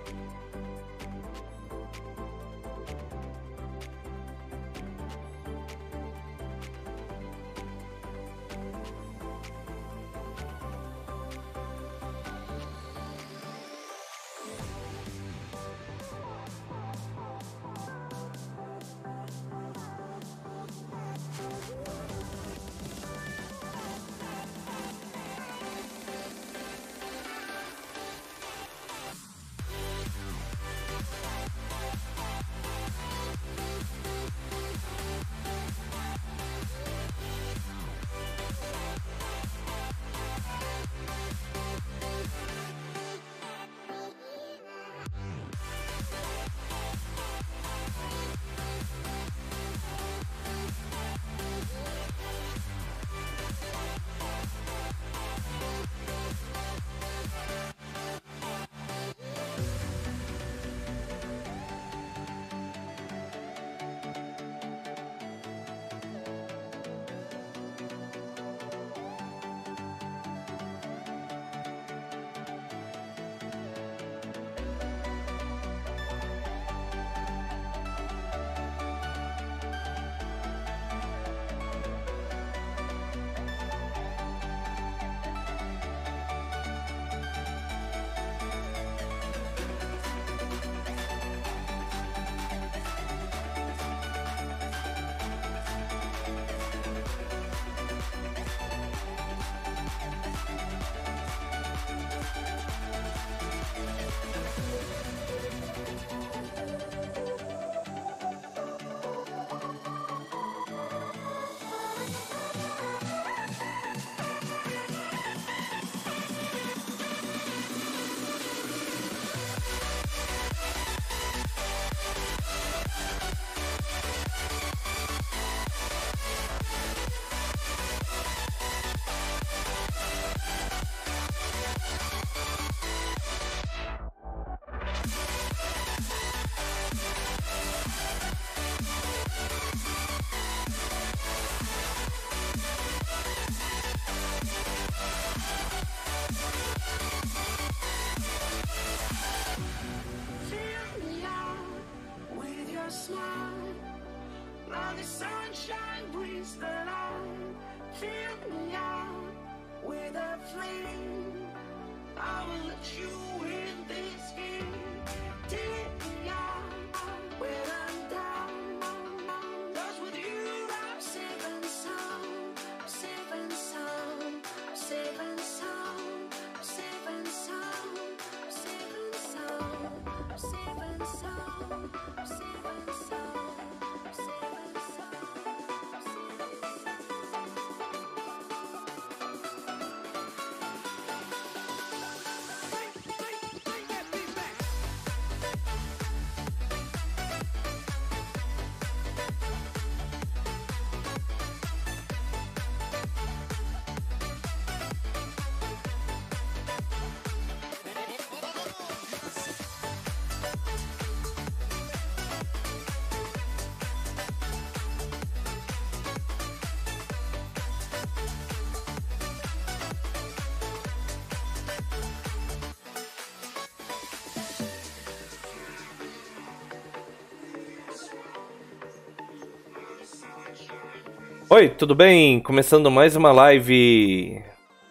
Oi, tudo bem? Começando mais uma live.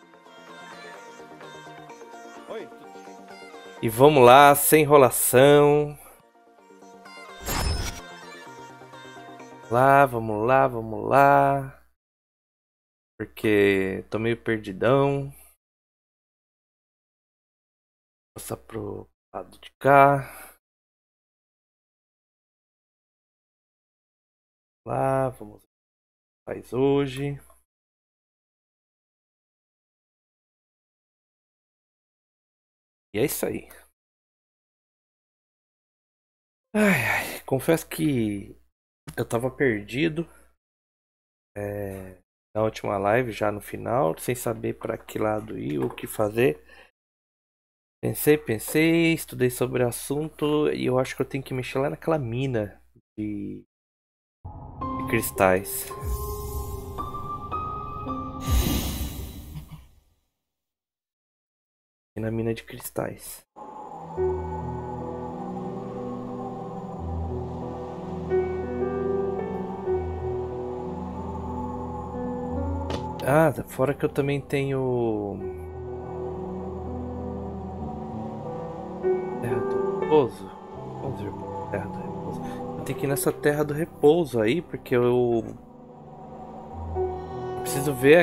Oi. E vamos lá, sem enrolação. Vamos lá, vamos lá. Porque tô meio perdidão. Vou passar pro lado de cá. Lá, vamos ver o que faz hoje. E é isso aí. Confesso que eu tava perdido na última live, já no final, sem saber para que lado ir, o que fazer. Pensei, estudei sobre o assunto e eu acho que eu tenho que mexer lá naquela mina de cristais. E na mina de cristais. Ah, fora que eu também tenho... Terra do Repouso. Vamos ver Terra do Repouso. Eu tenho que ir nessa Terra do Repouso aí, porque eu preciso ver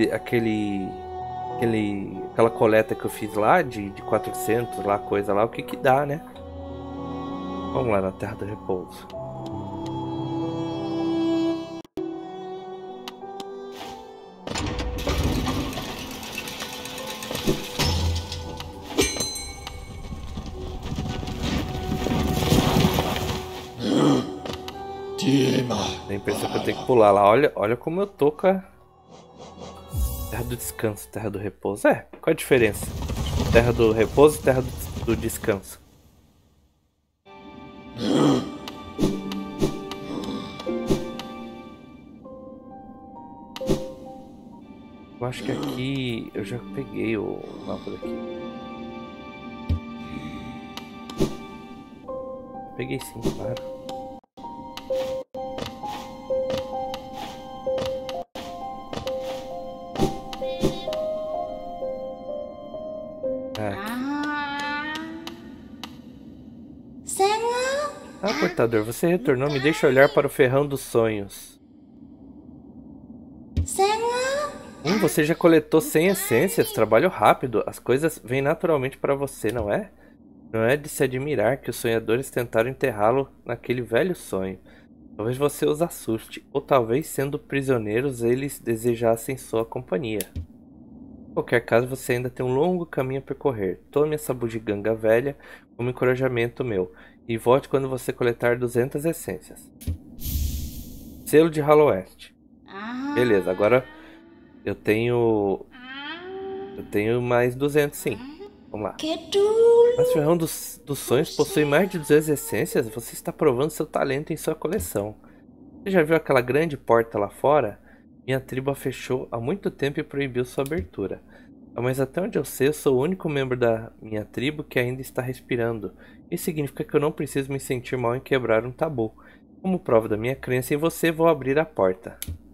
aquela coleta que eu fiz lá de 400 lá, coisa lá, o que que dá, né? Vamos lá na Terra do Repouso. Tem a impressão que eu tenho que pular lá. Olha como eu tô com a Terra do Descanso, Terra do Repouso. É, qual a diferença? Terra do Repouso e Terra do Descanso. Eu acho que aqui eu já peguei o mapa daqui. Peguei sim, claro. Ah, portador, você retornou. Me deixa olhar para o ferrão dos sonhos. Você já coletou 100 essências. Trabalho rápido. As coisas vêm naturalmente para você, não é? Não é de se admirar que os sonhadores tentaram enterrá-lo naquele velho sonho. Talvez você os assuste, ou talvez, sendo prisioneiros, eles desejassem sua companhia. Em qualquer caso, você ainda tem um longo caminho a percorrer. Tome essa bugiganga velha como encorajamento meu, e volte quando você coletar 200 essências. Selo de Hallowest. Beleza, agora eu tenho mais 200 sim. Vamos lá. Mas ferrão dos sonhos possui mais de 200 essências? Você está provando seu talento em sua coleção. Você já viu aquela grande porta lá fora? Minha tribo a fechou há muito tempo e proibiu sua abertura. Mas até onde eu sei, eu sou o único membro da minha tribo que ainda está respirando. Isso significa que eu não preciso me sentir mal em quebrar um tabu. Como prova da minha crença em você, vou abrir a porta.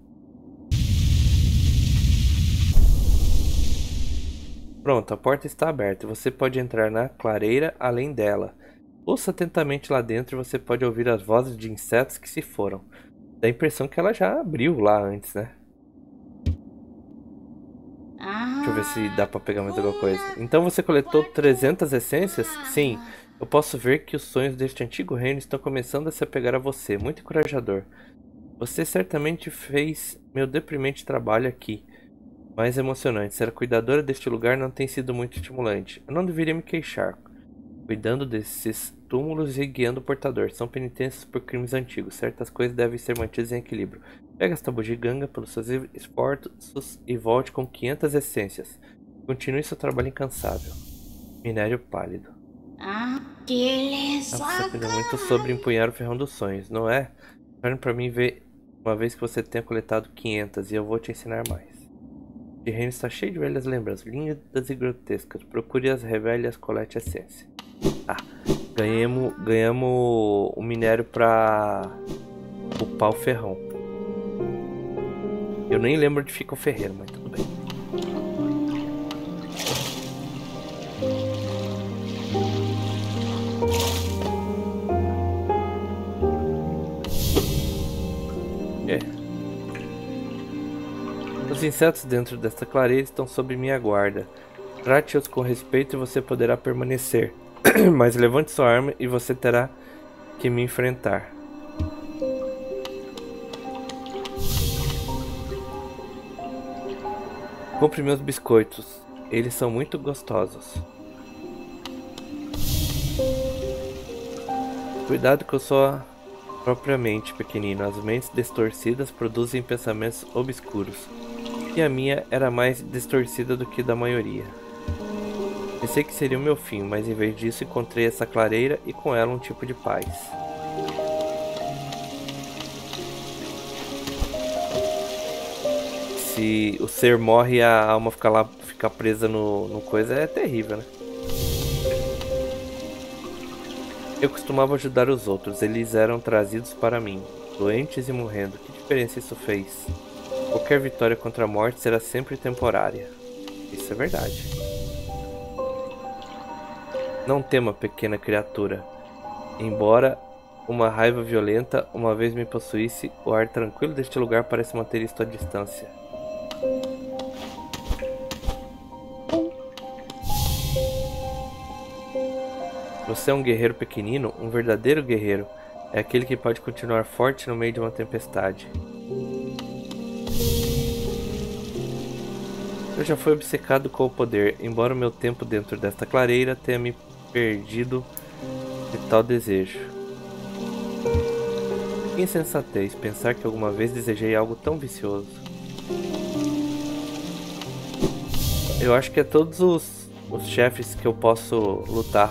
Pronto, a porta está aberta e você pode entrar na clareira além dela. Ouça atentamente lá dentro e você pode ouvir as vozes de insetos que se foram. Dá a impressão que ela já abriu lá antes, né? Deixa eu ver se dá pra pegar mais alguma coisa. Então você coletou 300 essências? Sim. Eu posso ver que os sonhos deste antigo reino estão começando a se apegar a você. Muito encorajador. Você certamente fez meu deprimente trabalho aqui. Mais emocionante. Ser a cuidadora deste lugar não tem sido muito estimulante. Eu não deveria me queixar. Cuidando desses túmulos e guiando o portador. São penitências por crimes antigos. Certas coisas devem ser mantidas em equilíbrio. Pega esta bugiganga pelos seus esforços e volte com 500 essências. Continue seu trabalho incansável. Minério pálido. Você aprendeu muito sobre empunhar o ferrão dos sonhos, não é? Retorne para mim ver uma vez que você tenha coletado 500 e eu vou te ensinar mais. O reino está cheio de velhas lembranças, lindas e grotescas. Procure-as, revele as, colete a essência. Ah, ganhamos o minério pra upar o ferrão. Eu nem lembro onde fica o ferreiro, mas tudo bem. Os insetos dentro desta clareira estão sob minha guarda. Trate-os com respeito e você poderá permanecer. Mas levante sua arma e você terá que me enfrentar. Compre meus biscoitos. Eles são muito gostosos. Cuidado com sua própria mente, pequenino. As mentes distorcidas produzem pensamentos obscuros. E a minha era mais distorcida do que da maioria. Pensei que seria o meu fim, mas em vez disso encontrei essa clareira e com ela um tipo de paz. Se o ser morre e a alma fica presa no coisa, é terrível, né? Eu costumava ajudar os outros, eles eram trazidos para mim, doentes e morrendo. Que diferença isso fez? Qualquer vitória contra a morte será sempre temporária. Isso é verdade. Não tema, pequena criatura. Embora uma raiva violenta uma vez me possuísse, o ar tranquilo deste lugar parece manter isto à distância. Você é um guerreiro pequenino, um verdadeiro guerreiro. É aquele que pode continuar forte no meio de uma tempestade. Eu já fui obcecado com o poder, embora o meu tempo dentro desta clareira tenha me perdido de tal desejo. Que insensatez pensar que alguma vez desejei algo tão vicioso. Eu acho que é todos os chefes que eu posso lutar.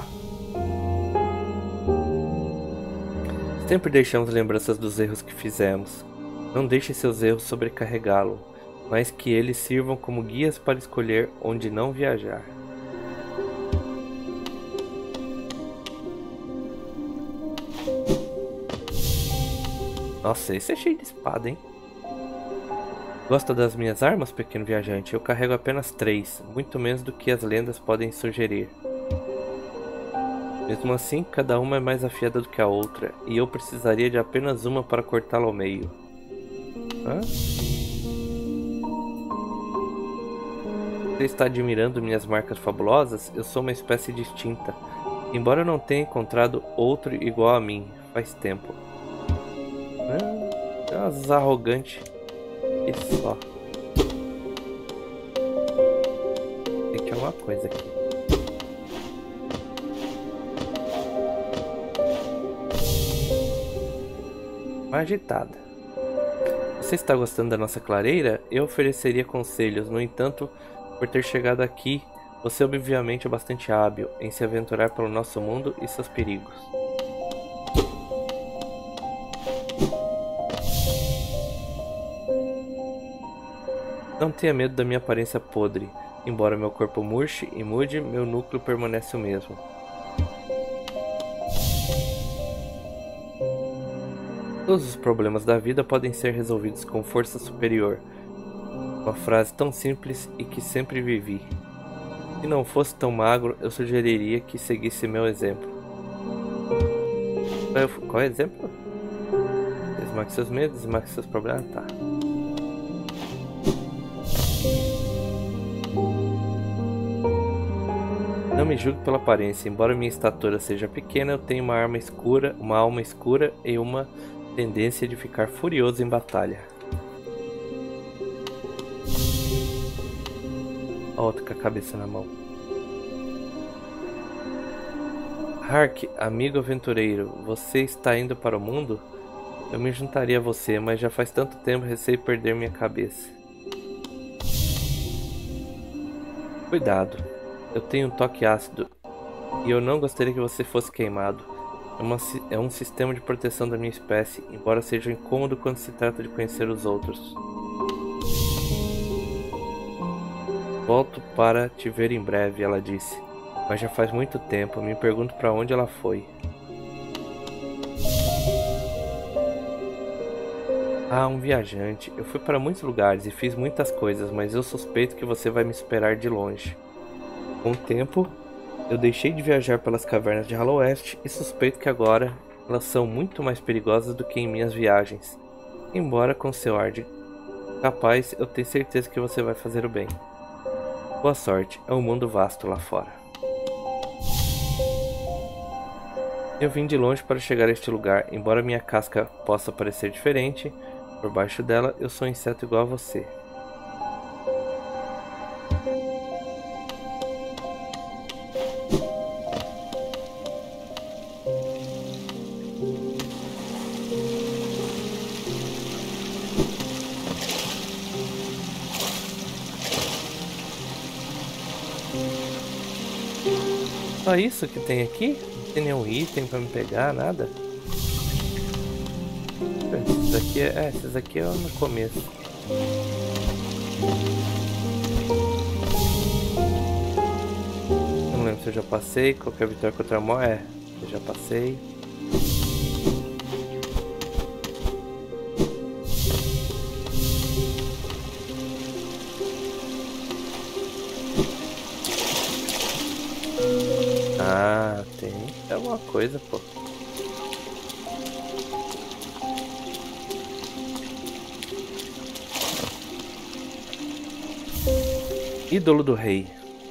Sempre deixamos lembranças dos erros que fizemos. Não deixe seus erros sobrecarregá-lo, mas que eles sirvam como guias para escolher onde não viajar. Nossa, esse é cheio de espada, hein? Gosta das minhas armas, pequeno viajante? Eu carrego apenas 3, muito menos do que as lendas podem sugerir. Mesmo assim, cada uma é mais afiada do que a outra, e eu precisaria de apenas uma para cortá-la ao meio. Hã? Você está admirando minhas marcas fabulosas? Eu sou uma espécie distinta. Embora eu não tenha encontrado outro igual a mim, faz tempo. É umas arrogante. E só. Tem que ter alguma coisa aqui. Agitada. Você está gostando da nossa clareira? Eu ofereceria conselhos, no entanto, por ter chegado aqui, você obviamente é bastante hábil em se aventurar pelo nosso mundo e seus perigos. Não tenha medo da minha aparência podre. Embora meu corpo murche e mude, meu núcleo permanece o mesmo. Todos os problemas da vida podem ser resolvidos com força superior. Uma frase tão simples e que sempre vivi. Se não fosse tão magro, eu sugeriria que seguisse meu exemplo. Qual é o exemplo? Esmague seus medos, esmague seus problemas. Tá. Não me julgue pela aparência. Embora minha estatura seja pequena, eu tenho uma alma escura e uma tendência de ficar furioso em batalha. A outra com a cabeça na mão. Hark, amigo aventureiro, você está indo para o mundo? Eu me juntaria a você, mas já faz tanto tempo receio perder minha cabeça. Cuidado, eu tenho um toque ácido e eu não gostaria que você fosse queimado. É um sistema de proteção da minha espécie, embora seja incômodo quando se trata de conhecer os outros. Volto para te ver em breve, ela disse. Mas já faz muito tempo, me pergunto para onde ela foi. Ah, um viajante. Eu fui para muitos lugares e fiz muitas coisas, mas eu suspeito que você vai me esperar de longe. Com o tempo, eu deixei de viajar pelas cavernas de Hallowest e suspeito que agora elas são muito mais perigosas do que em minhas viagens. Embora com seu ar de capaz, eu tenho certeza que você vai fazer o bem. Boa sorte, é um mundo vasto lá fora. Eu vim de longe para chegar a este lugar, embora minha casca possa parecer diferente, por baixo dela eu sou um inseto igual a você. Só isso que tem aqui? Não tem nenhum item pra me pegar, nada? Esses aqui é no começo. Não lembro se eu já passei. Qualquer vitória contra a morte. Eu já passei. Ah, tem alguma coisa, pô. Ídolo do rei.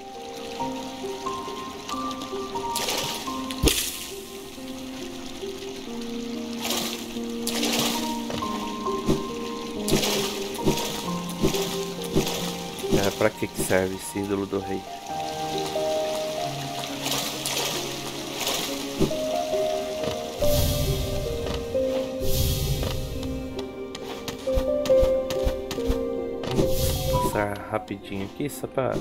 É, pra que serve esse ídolo do rei? Vamos passar rapidinho aqui só pra...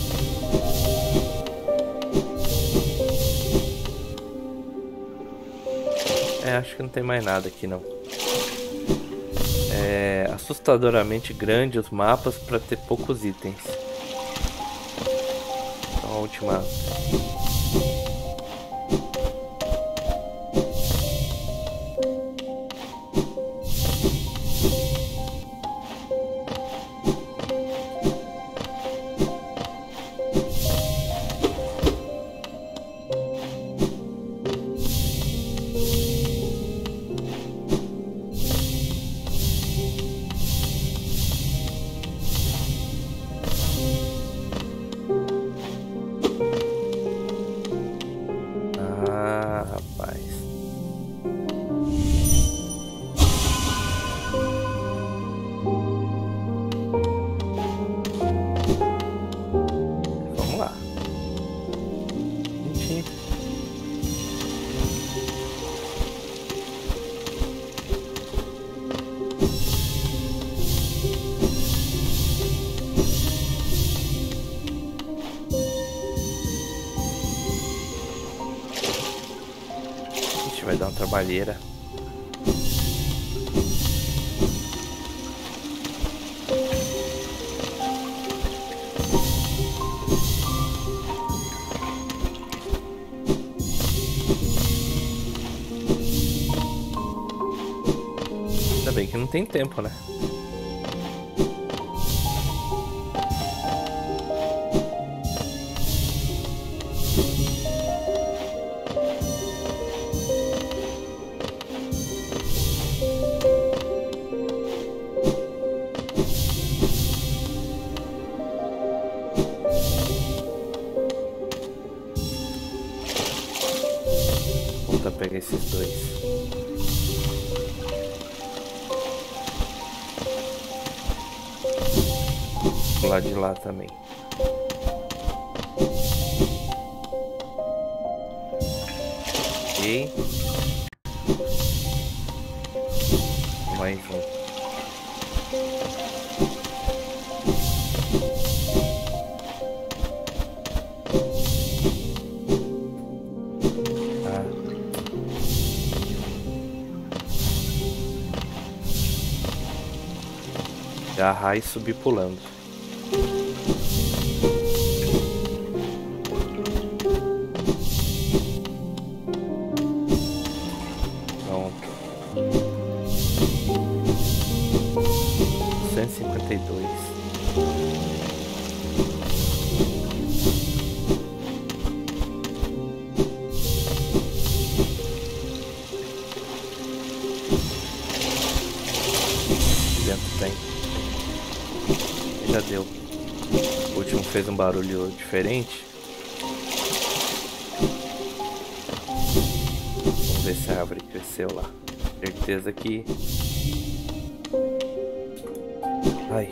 É, acho que não tem mais nada aqui não. É assustadoramente grande os mapas para ter poucos itens. Então a última... Ah, rapaz. Vamos lá. Gente. Ixi, vai dar uma trabalheira. Ainda bem que não tem tempo, né? Vou tentar pegar esses dois. Do lado de lá também. Ok. Mais um. Ah. Agarrar e subir pulando. Pronto. 152. Dentro tem. Já deu. O último fez um barulho diferente. Vamos ver se a árvore cresceu lá. Certeza que... Ai.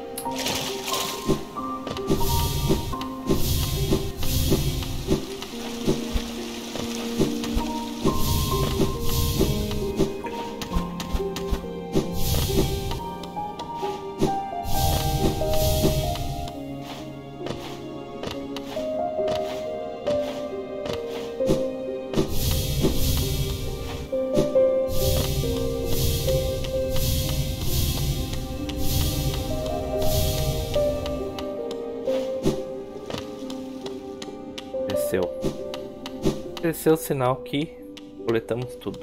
Cresceu. Cresceu o sinal que coletamos tudo.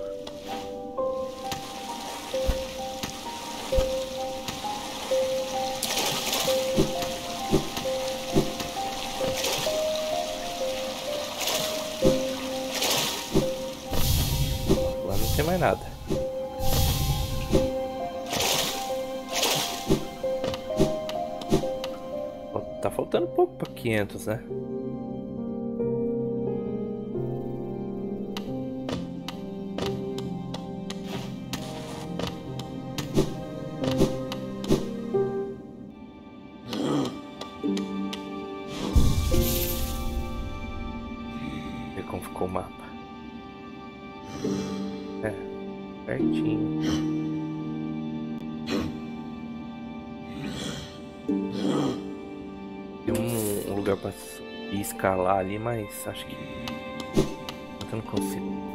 tem mais nada. Tá faltando pouco pra 500, né? Ver como ficou o mapa. É, certinho. Tem um lugar pra escalar ali, mas acho que eu não consigo.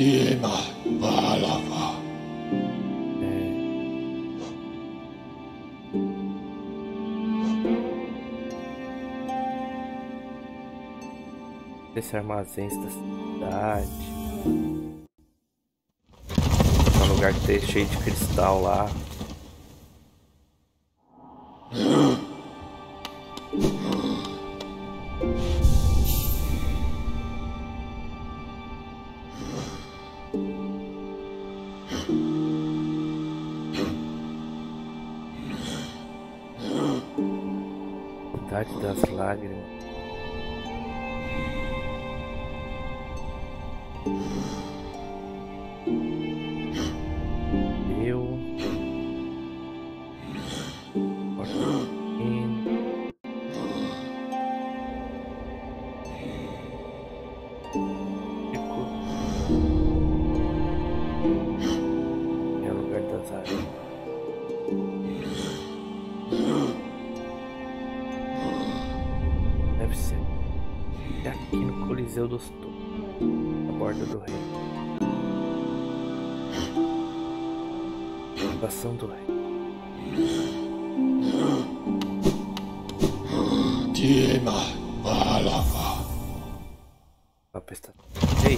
Esse armazém da cidade. Um lugar que tem cheio de cristal lá. Cidade das Lágrimas. É o lugar das áreas. Deve ser. É aqui no Coliseu dos Touros, na borda do rei. Estação do rei. Vai pra estação. Ei!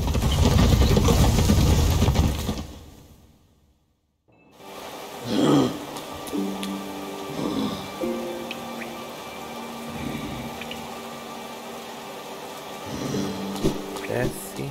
Desce.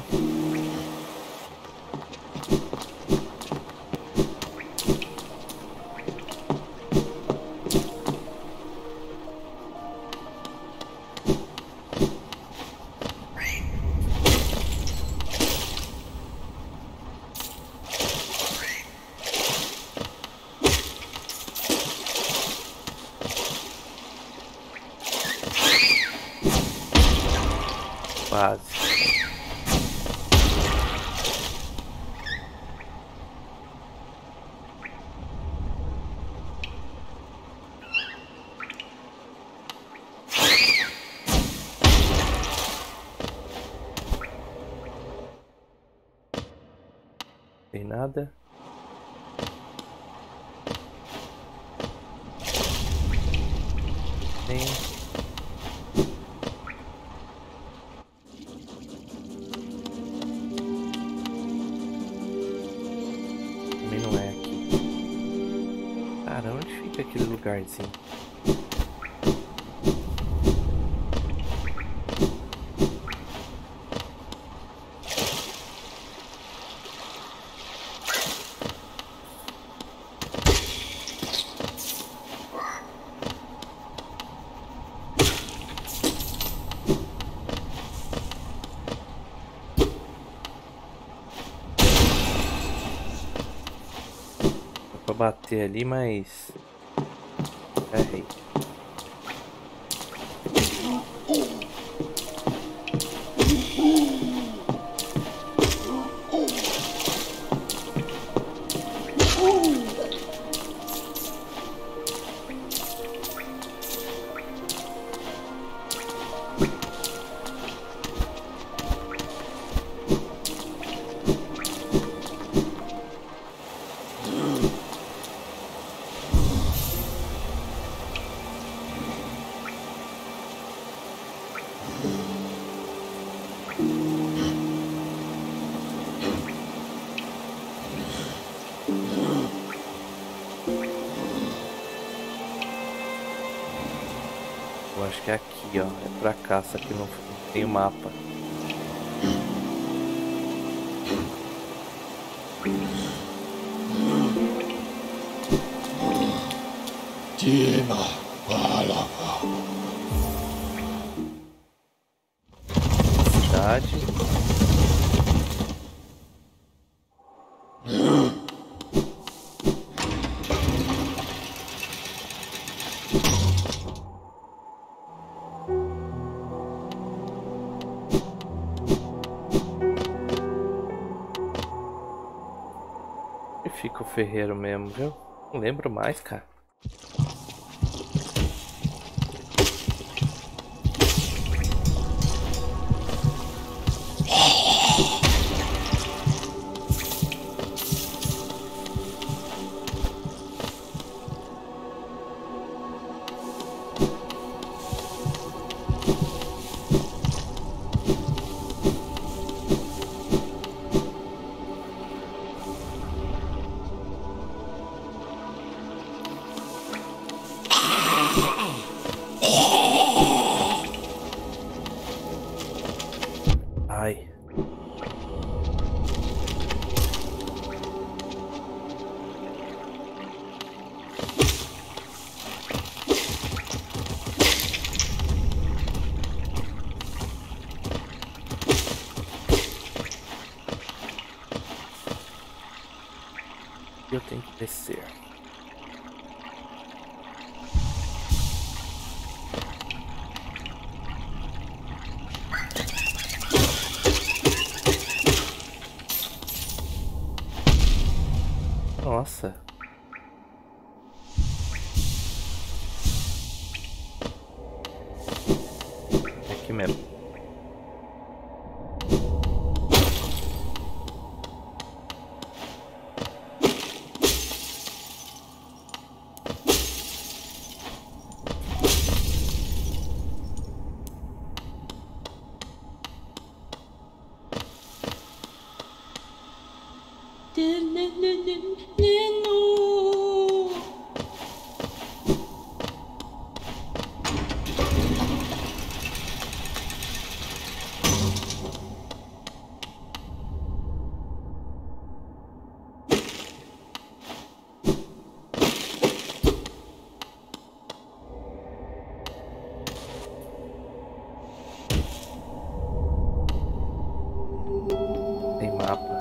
Quase. Tem nada. Tem. Também não é aqui. Cara, onde fica aquele lugarzinho? Pra bater ali, mas errei. Eu acho que é aqui, ó. É pra cá, só que não tem o mapa. Cidade. E fica o ferreiro mesmo, viu? Não lembro mais, cara. Ai. Eu tenho que descer. Nossa. É aqui mesmo. Tem mapa.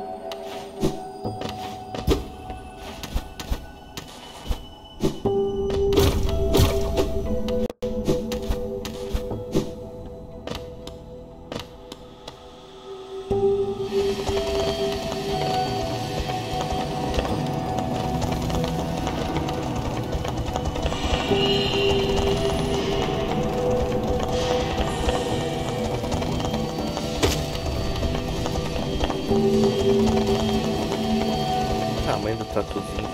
Tamanho do tatuzinho.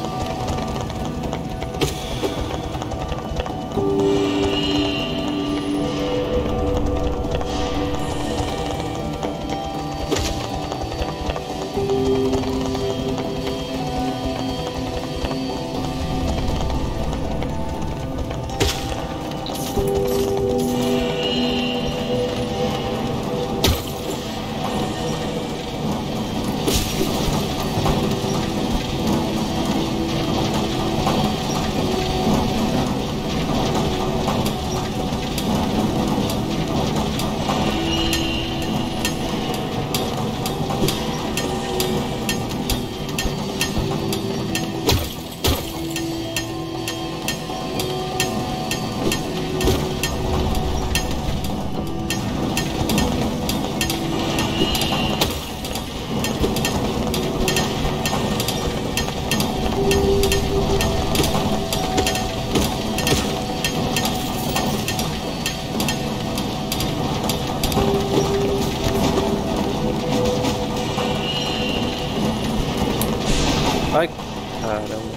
Ai, caramba.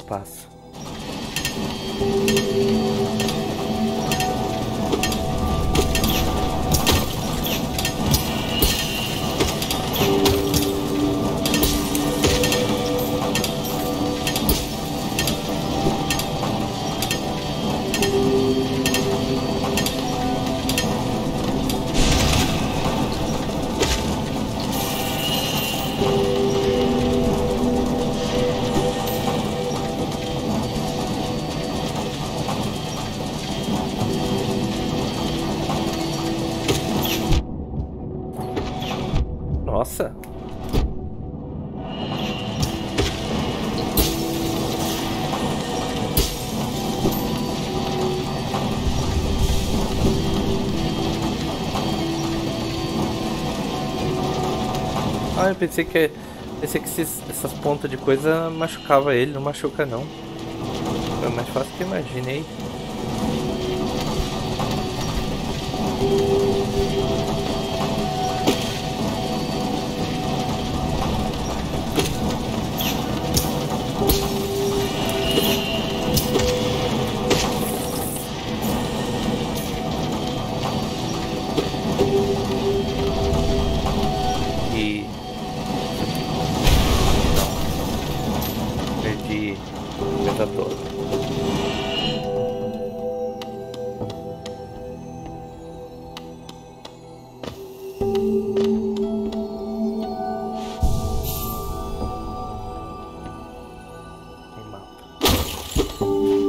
passo. Nossa! Ah, eu pensei que essas pontas de coisa machucava ele, não machuca não. É mais fácil que eu imaginei. E não, perdi a coisa toda. Tem mapa.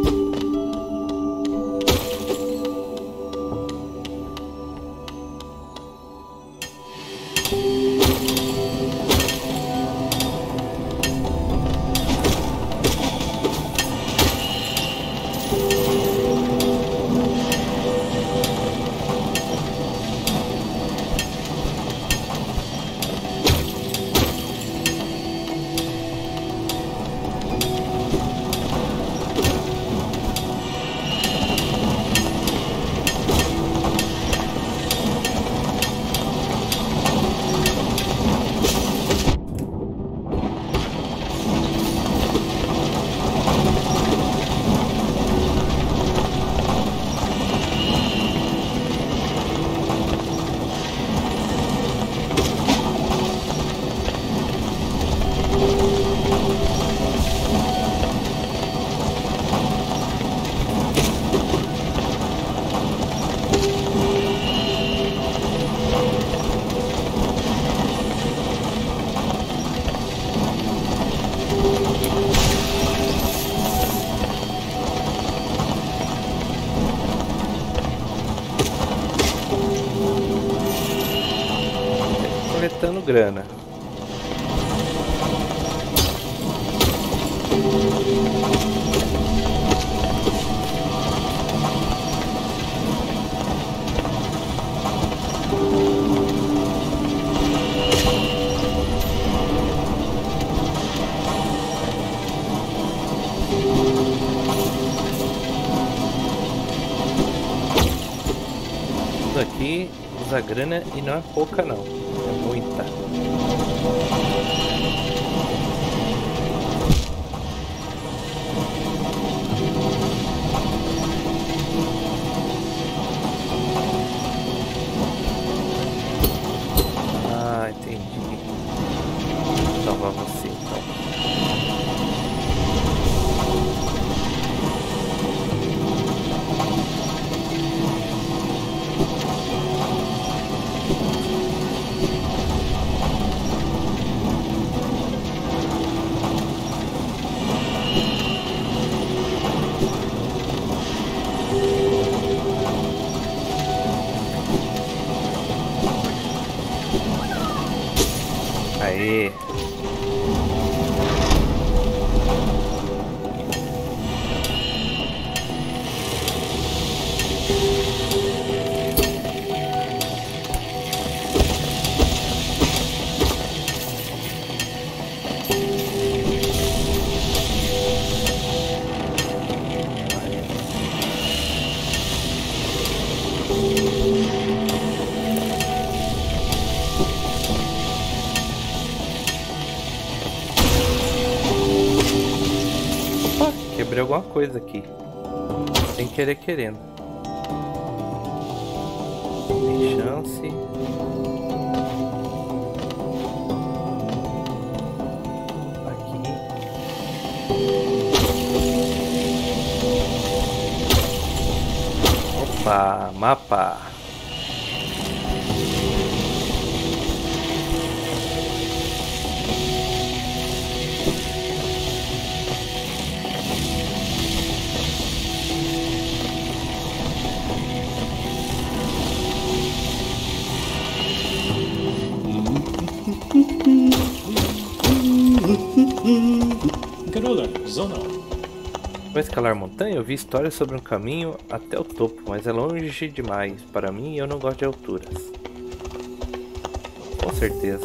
Coletando grana. Isso aqui usa grana e não é pouca não, é muita. Ah, entendi. Vou salvar você então. Aê! alguma coisa aqui. Sem querer querendo. Tem chance. Opa, mapa. Garola, zona. Para escalar montanha, eu vi histórias sobre um caminho até o topo, mas é longe demais para mim e eu não gosto de alturas. Com certeza.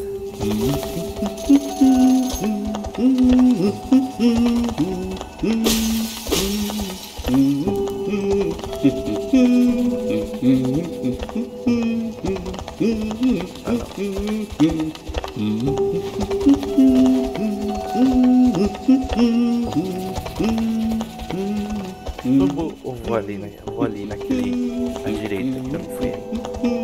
Eu vou ali, né? Eu vou ali naquele à direita que eu não fui aí.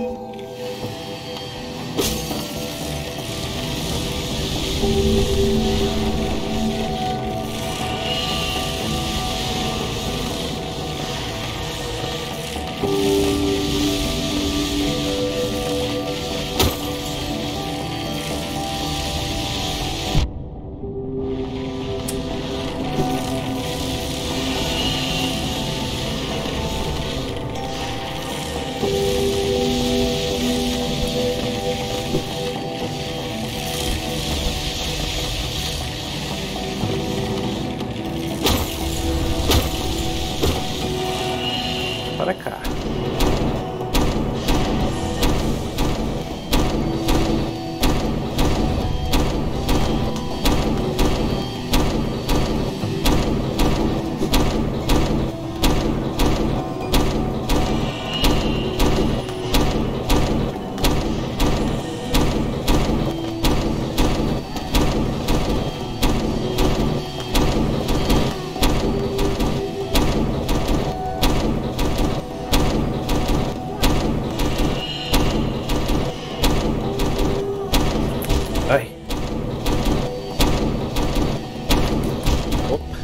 Para cá. Ai. Opa.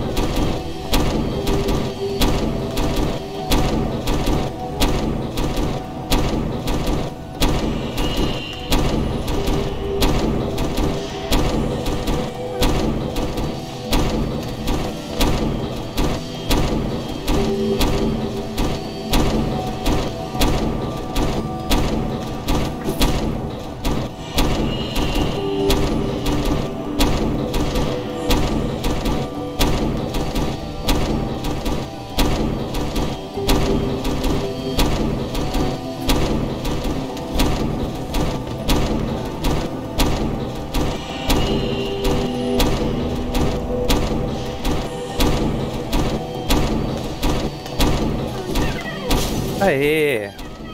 Aê!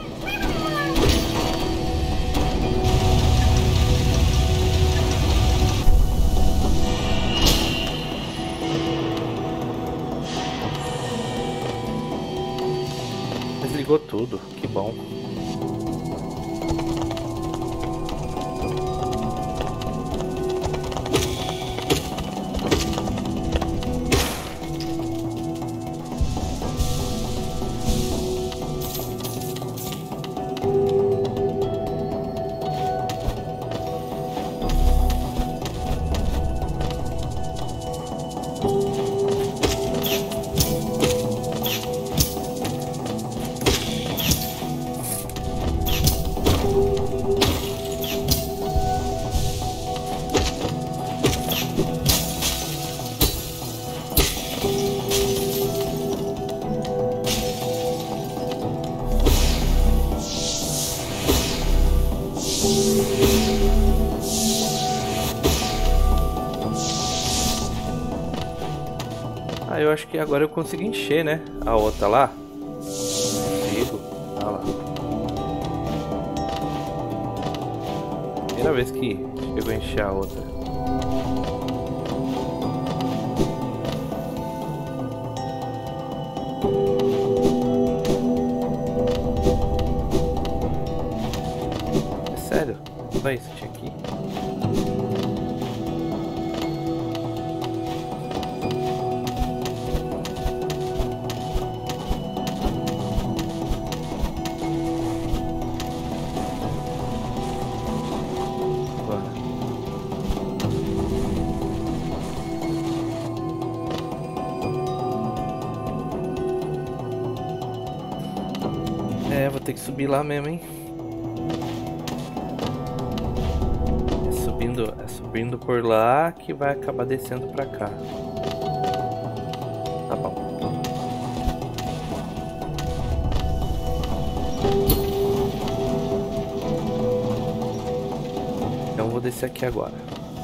Desligou tudo, que bom. Ah, eu acho que agora eu consigo encher, né? A outra lá. Consigo. Ah lá. Primeira vez que chegou a encher a outra. isso, tinha aqui. É, vou ter que subir lá mesmo, hein? É subindo por lá que vai acabar descendo pra cá. Tá bom. Então eu vou descer aqui agora.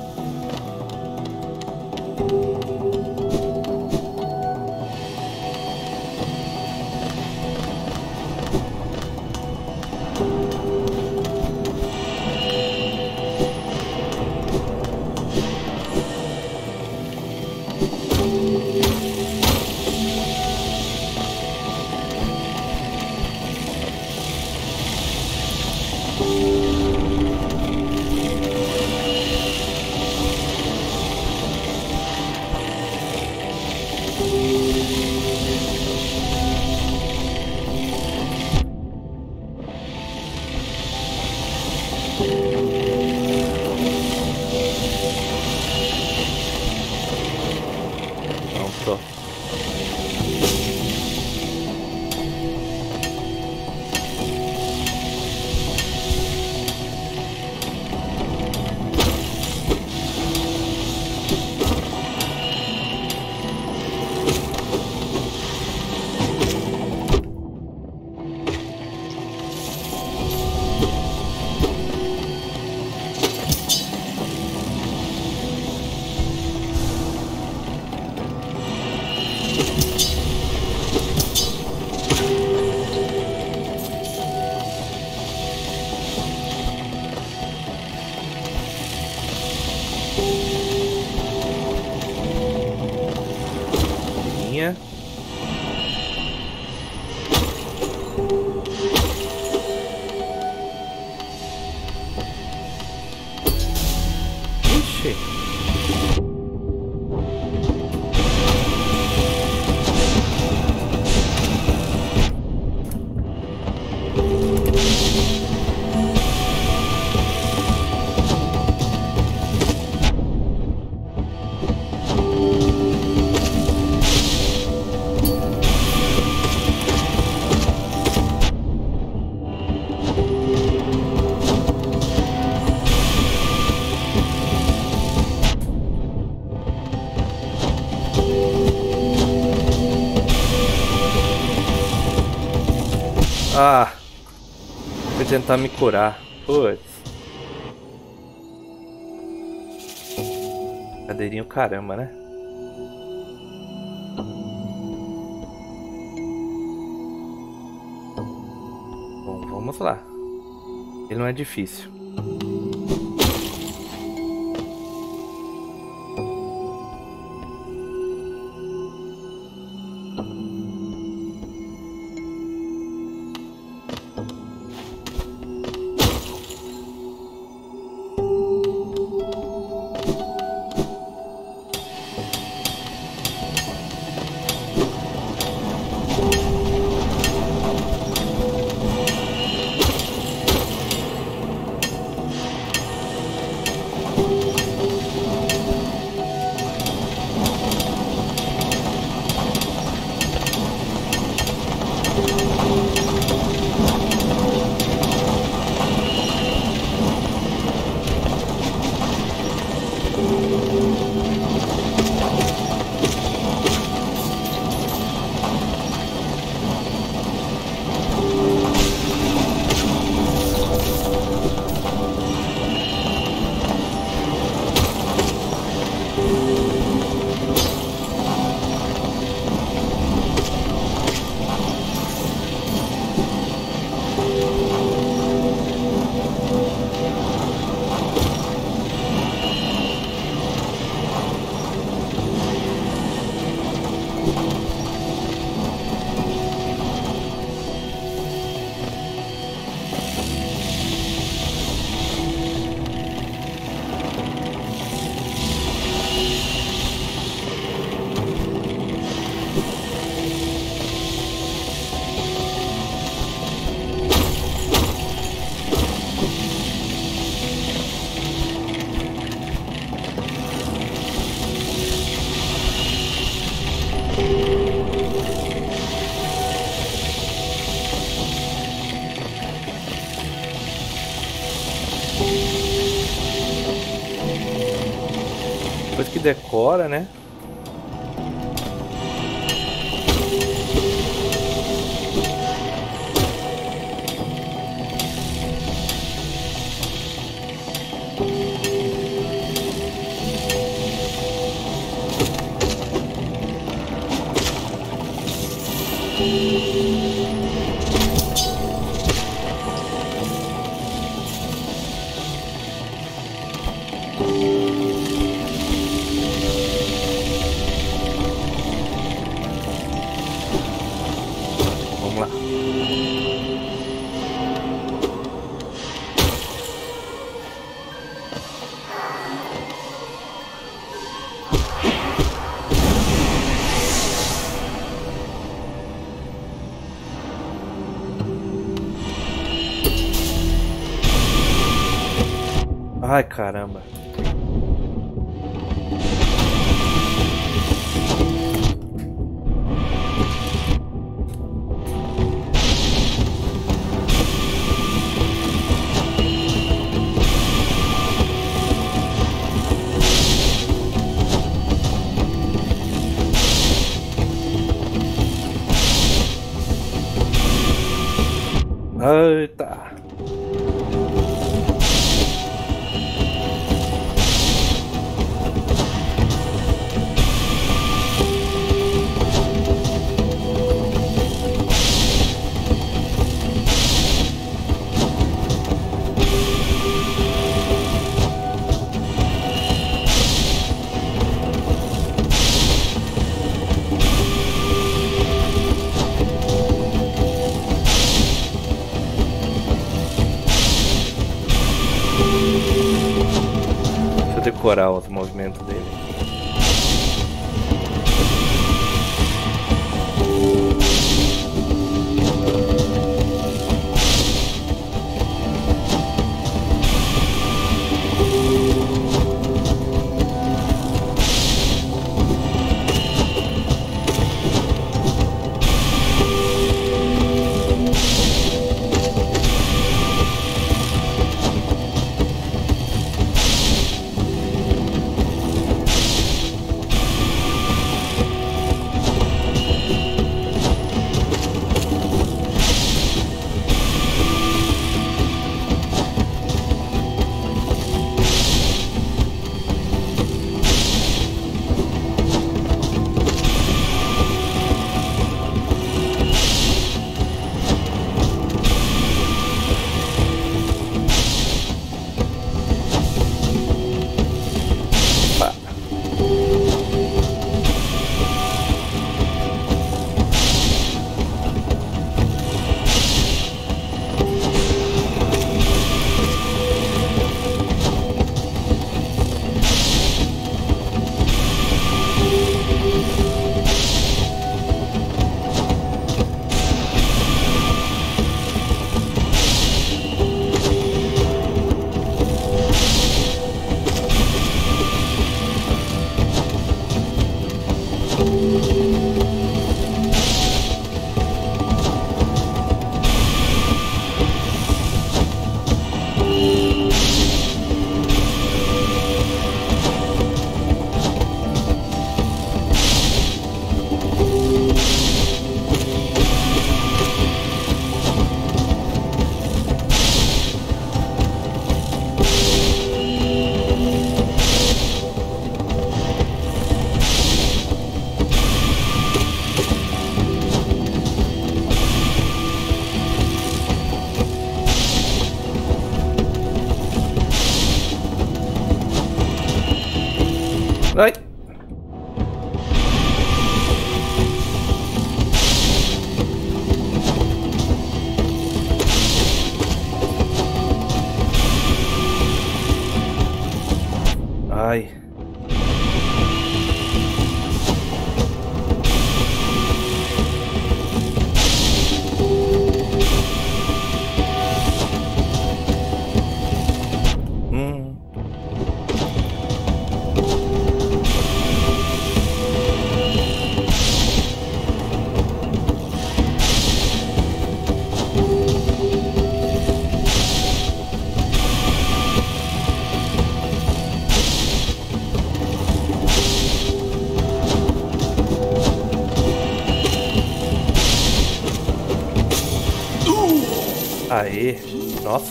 Pronto. Minha. Ixi. Ah, vou tentar me curar. Putz. Cadeirinho caramba, né? Bom, vamos lá. Ele não é difícil. Depois que decora, né? Vamos lá. Ai, caramba. Eita. Deixa eu decorar os movimentos dele. Aê, nossa.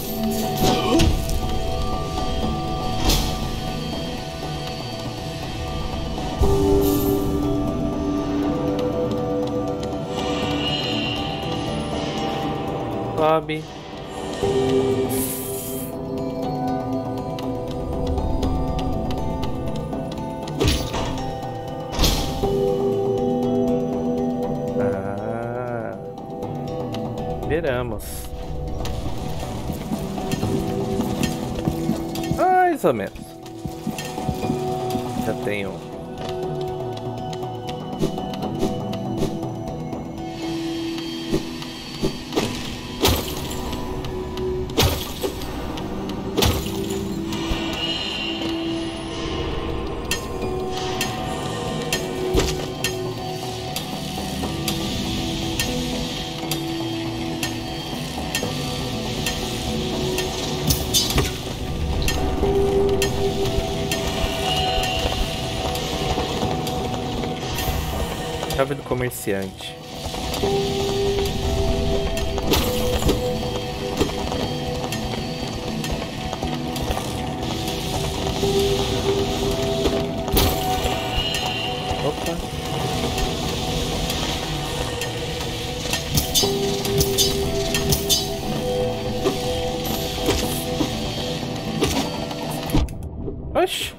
Sobe. Esperamos. Mais ou menos. Já tenho. Chave do comerciante. Opa. Oxi.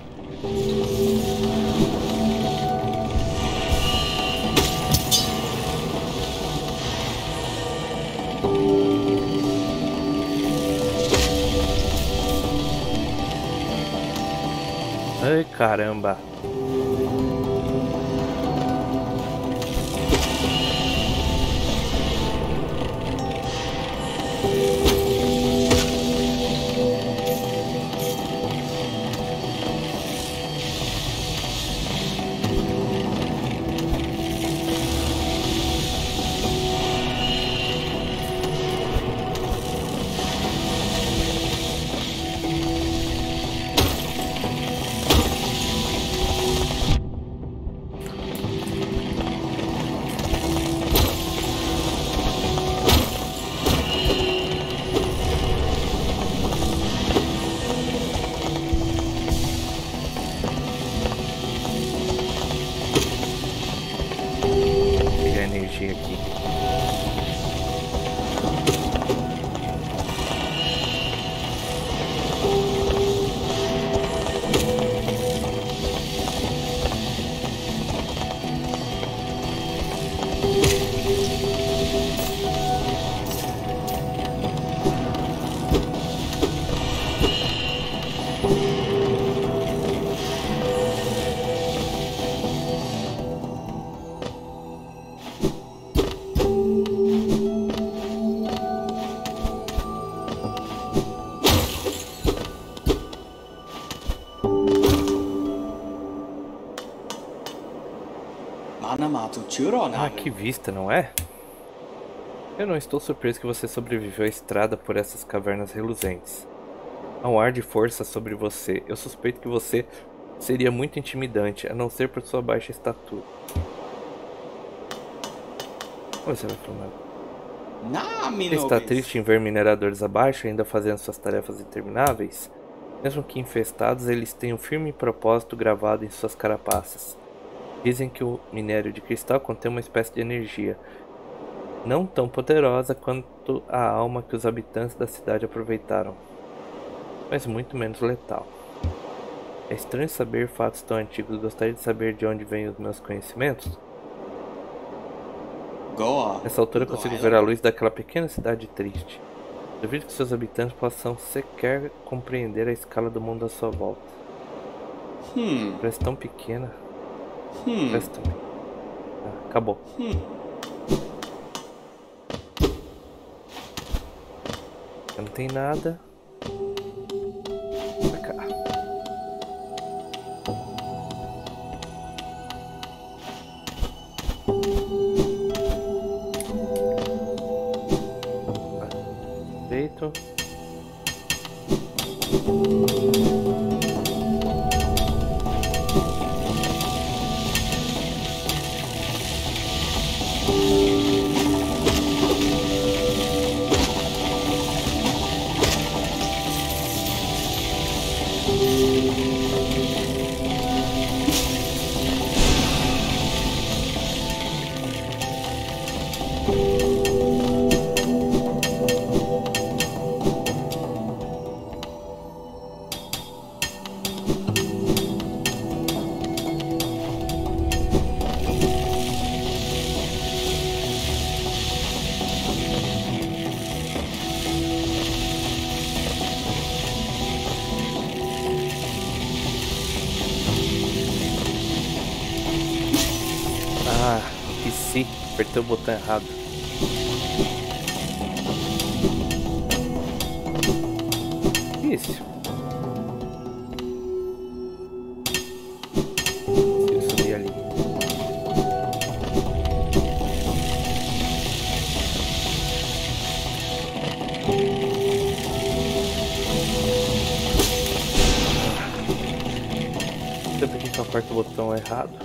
Ai, caramba. Aqui. Ah, que vista, não é? Eu não estou surpreso que você sobreviveu à estrada por essas cavernas reluzentes. Há um ar de força sobre você. Eu suspeito que você seria muito intimidante, a não ser por sua baixa estatura. Você vai falar? Está triste em ver mineradores abaixo, ainda fazendo suas tarefas intermináveis? Mesmo que infestados, eles têm um firme propósito gravado em suas carapaças. Dizem que o minério de cristal contém uma espécie de energia, não tão poderosa quanto a alma que os habitantes da cidade aproveitaram, mas muito menos letal. É estranho saber fatos tão antigos. Gostaria de saber de onde vêm os meus conhecimentos? Nessa altura consigo ver a luz daquela pequena cidade triste. Duvido que seus habitantes possam sequer compreender a escala do mundo à sua volta. Parece tão pequena. Parece tão... acabou. Não tem nada. Pra cá. Feito. Esqueci, apertei o botão errado. Isso. Eu subi ali. Não sei por que eu aperto o botão errado.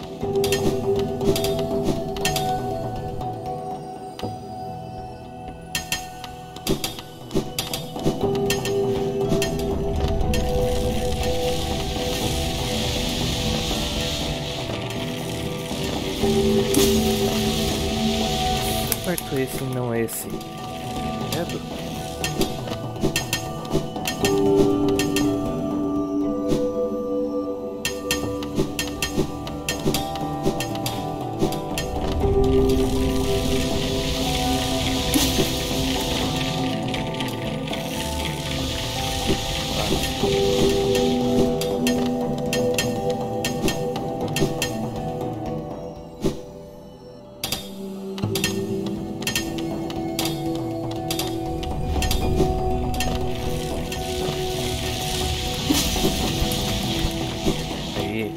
Aperto esse e não esse. Credo. Aí.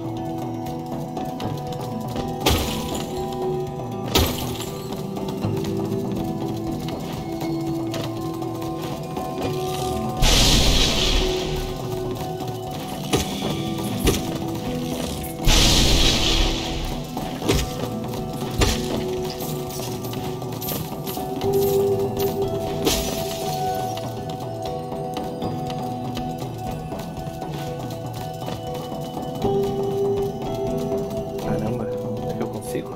Caramba, será que eu consigo?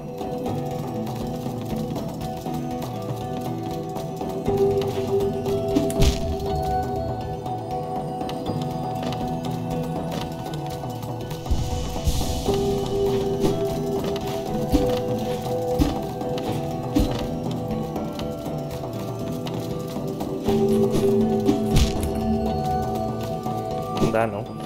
Não dá não.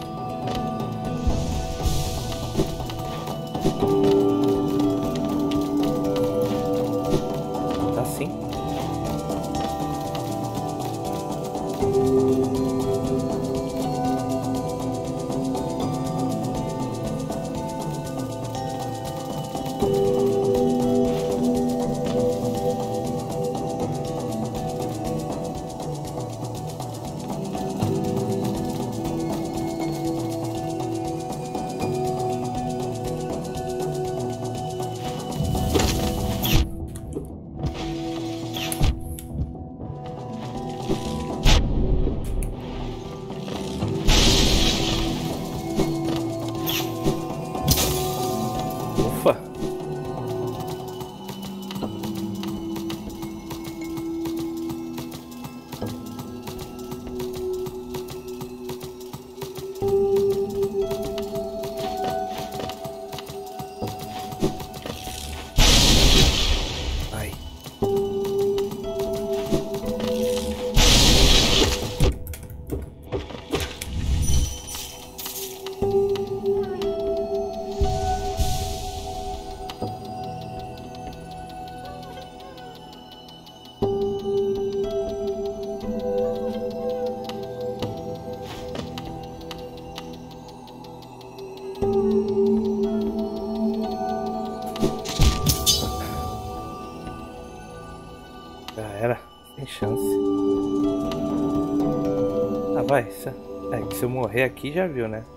Tá sim. Ufa. Ai. Já era, sem chance. Ah, vai. É que se eu morrer aqui já viu, né?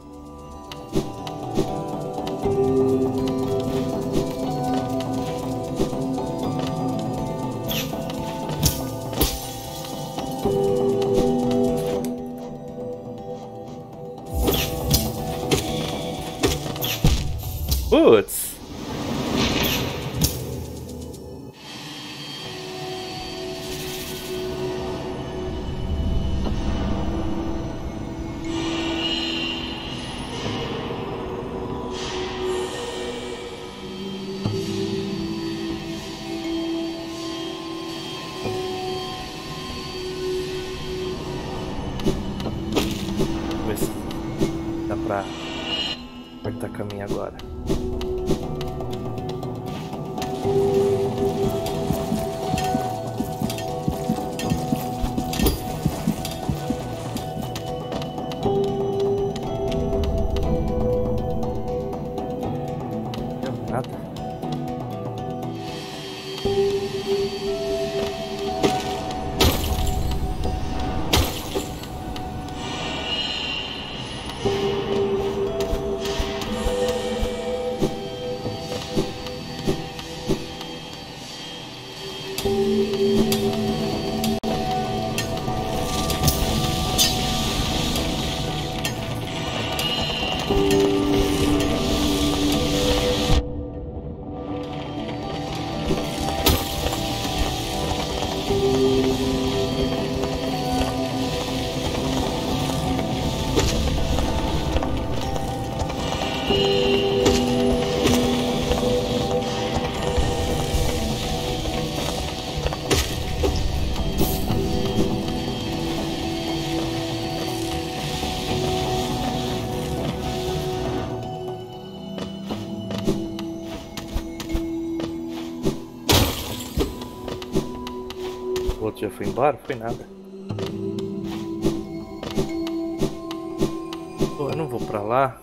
Putz. O outro já foi embora? Foi nada. Pô, eu não vou pra lá.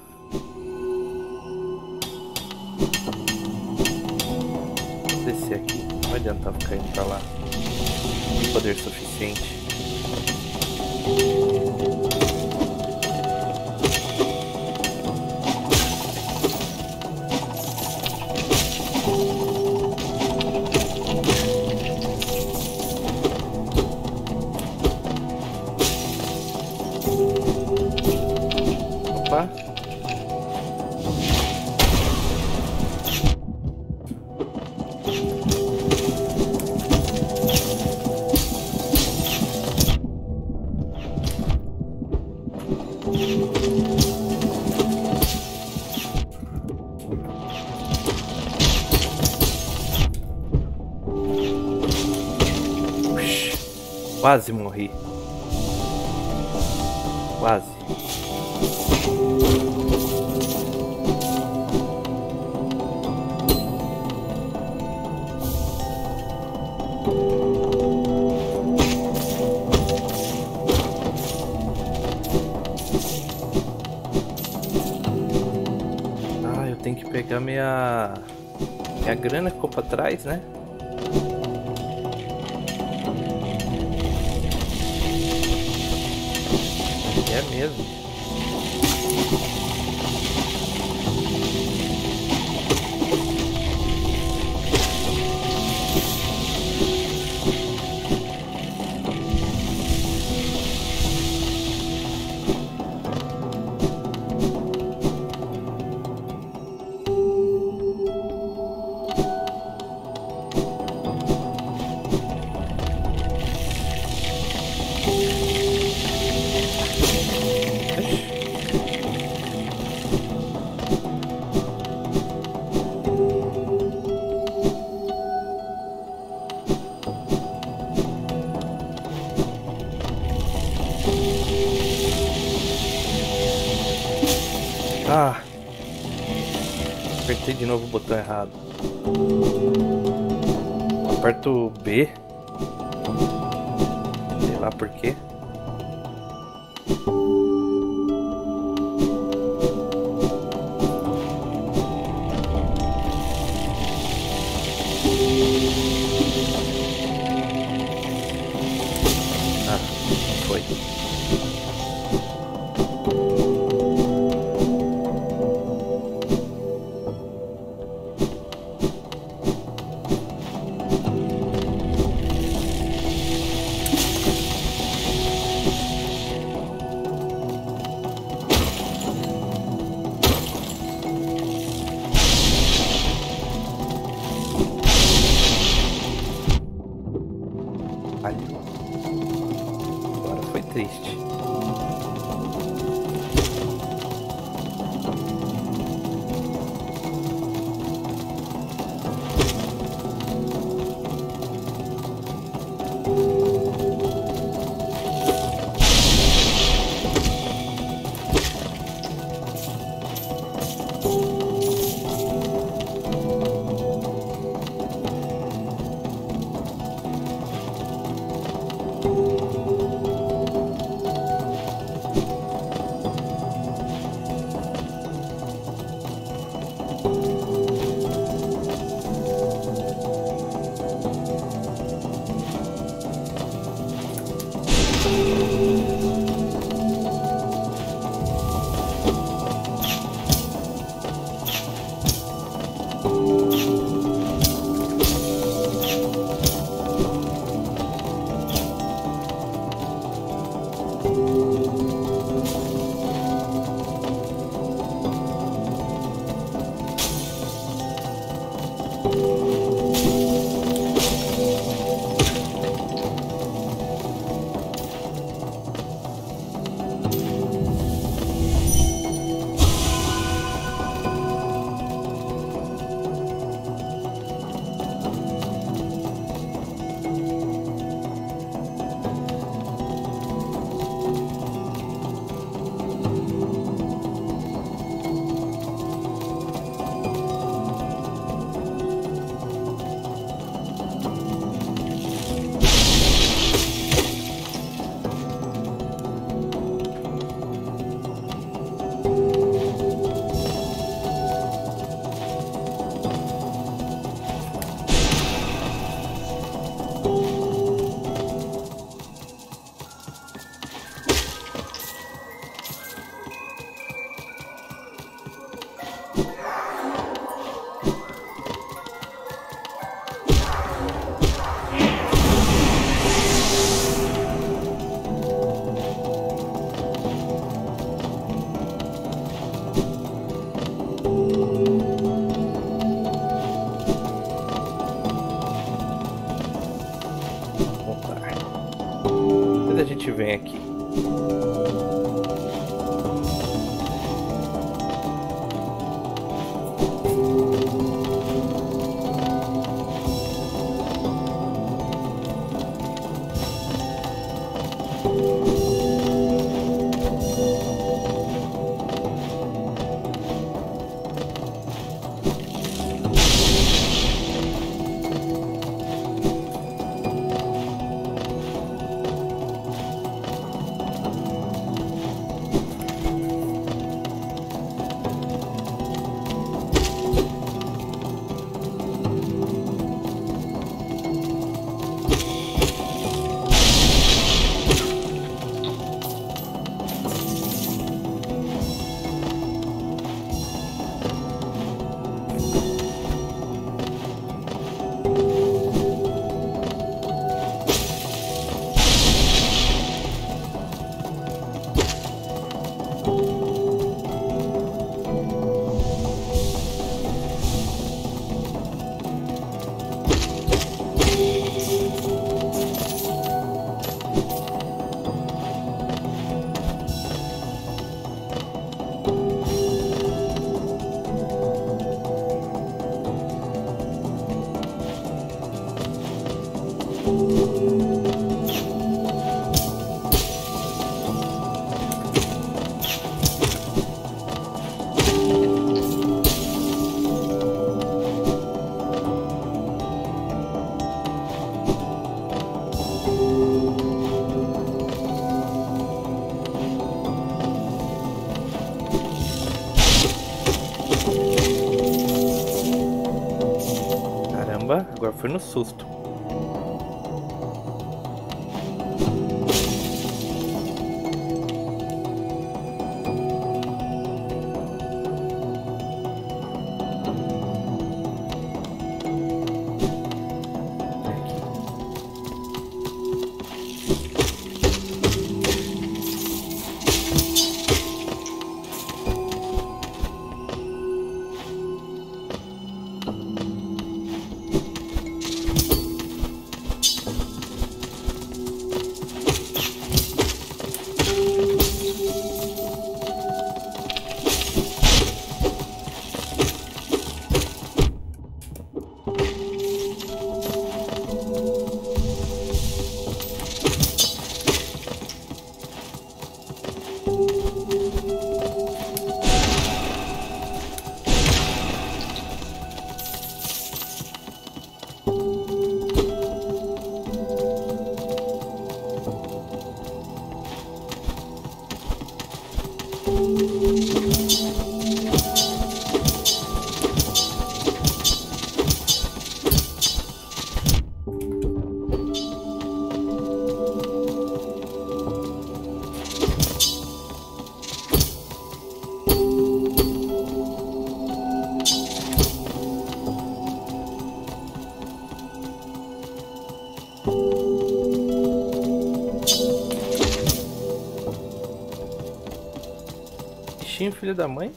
Vou descer aqui. Não vai adiantar ficar indo pra lá. Não tem poder suficiente. Opa. Quase morri. Quase. Ah, eu tenho que pegar minha grana que ficou pra trás, né? É mesmo. Ah, apertei de novo o botão errado. Aperto B. Sei lá por quê. Ah, foi. Agora foi triste. gente vem aqui. Agora foi no susto. Filho da mãe?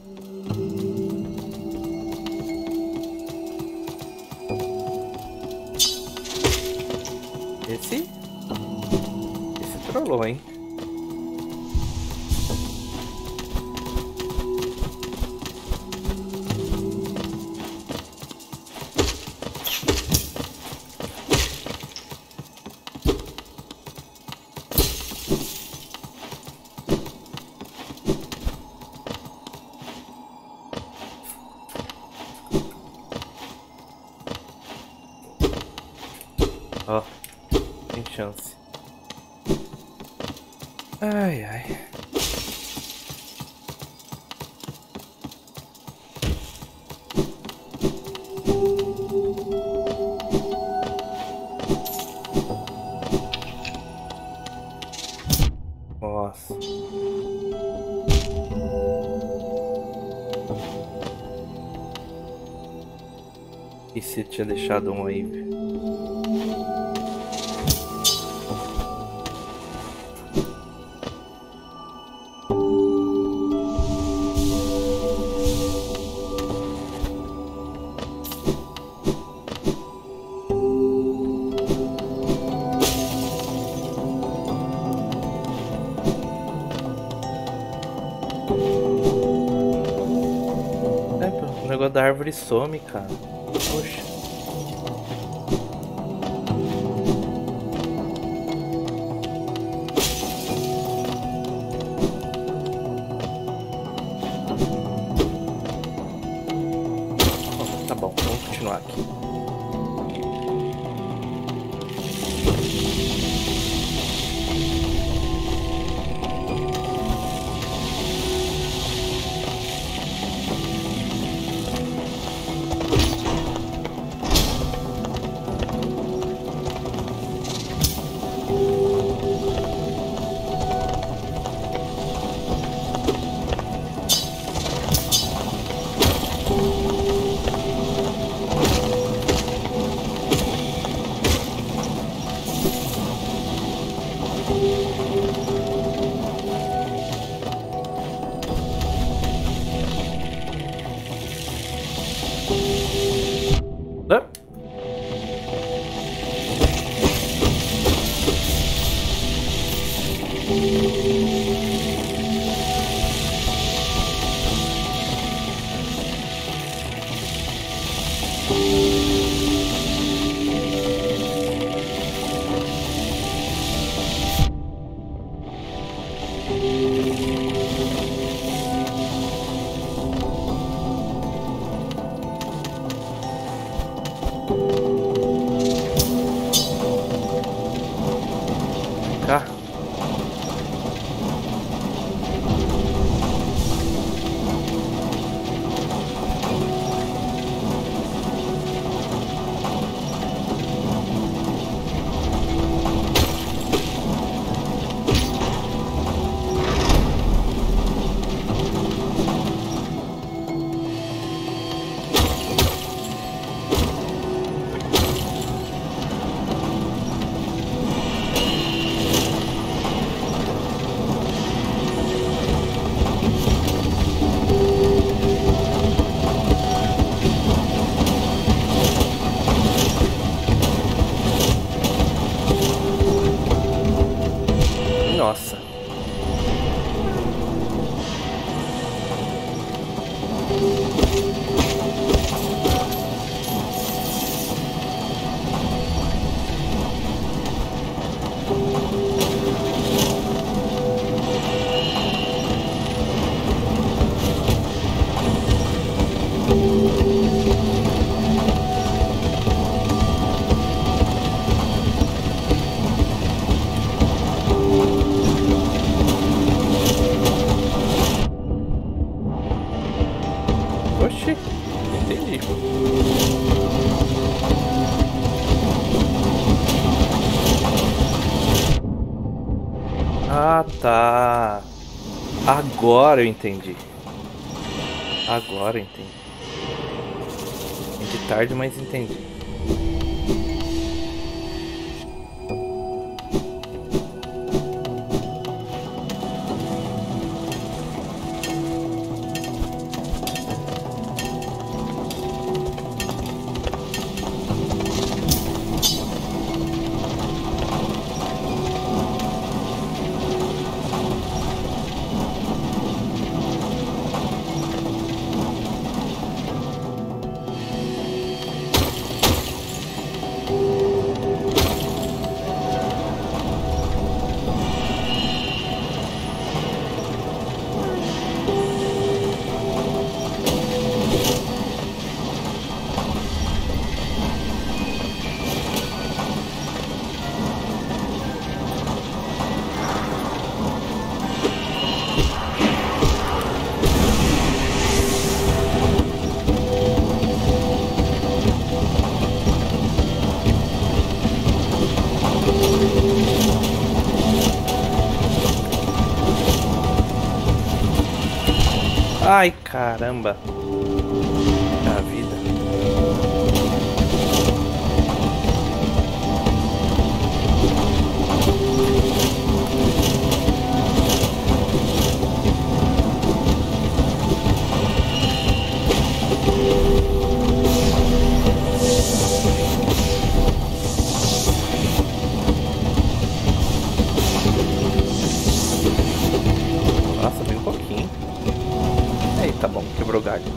Esse trollou, hein? Ó, tem chance. Ai, ai. Nossa. E se tinha deixado um aí? da árvore some, cara. Poxa. Bom, tá bom, vamos continuar aqui. Ah. Cá. Nossa. Oxi, entendi. Ah, tá. Agora eu entendi. Agora eu entendi. Entendi tarde, mas entendi. Ai, caramba. A vida. Nossa, bem pouquinho. Aí, tá bom, quebrou o galho.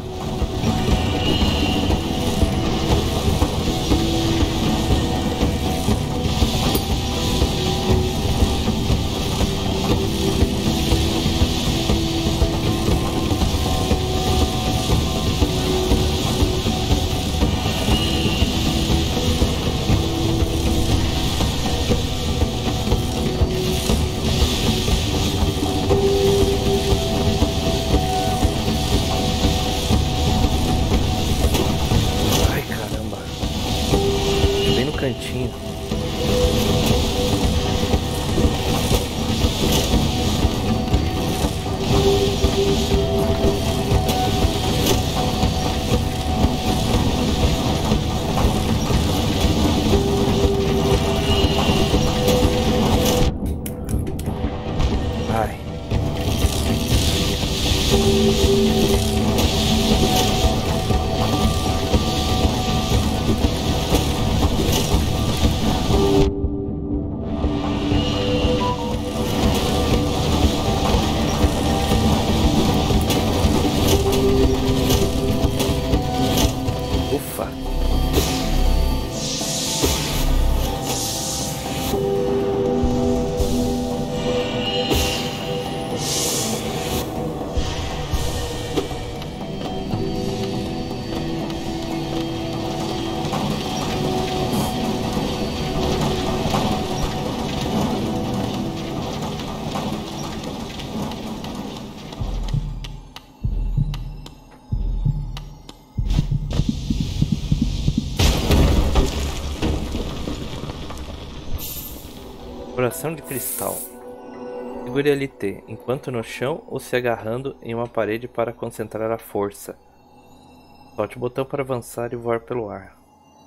Coração de cristal. Segure LT, enquanto no chão ou se agarrando em uma parede para concentrar a força. Solte o botão para avançar e voar pelo ar.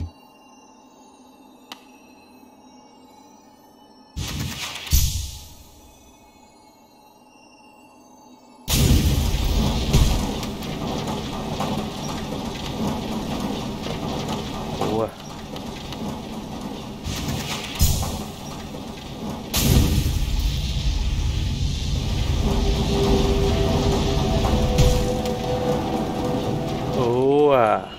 Boa. Boa.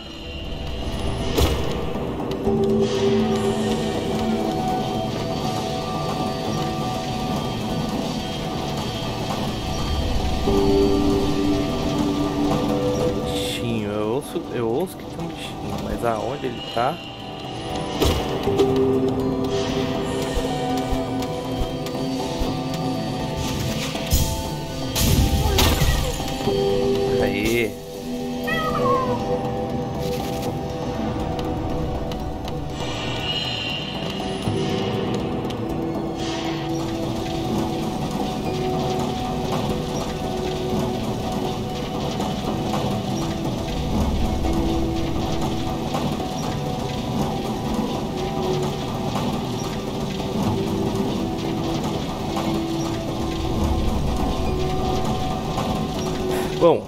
Bichinho, eu ouço que tem um bichinho, mas aonde ele tá? Aê. Bom,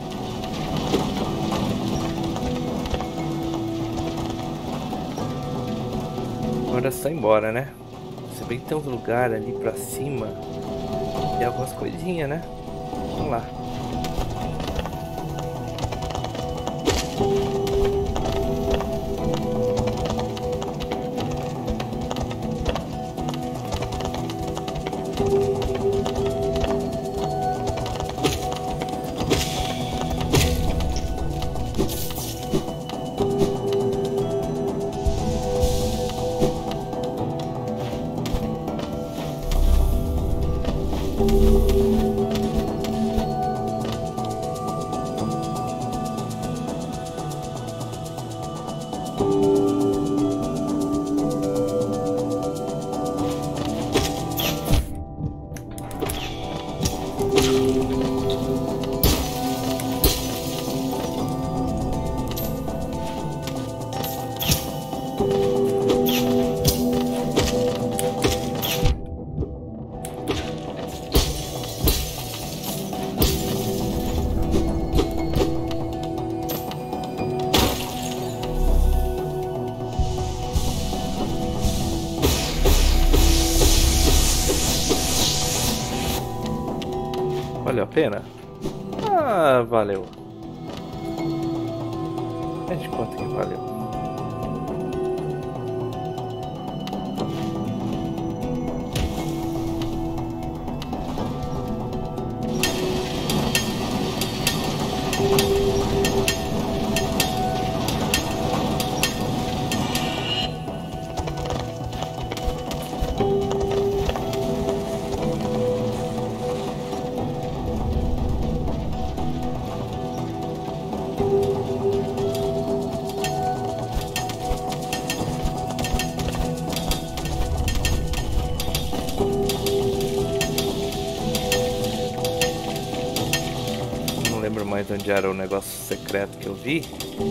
agora é só ir embora, né? Se bem que tem uns lugares ali pra cima, tem algumas coisinhas, né? Vamos lá. Valeu a pena? Ah, valeu. A gente conta que valeu. Não lembro mais onde era o negócio secreto que eu vi.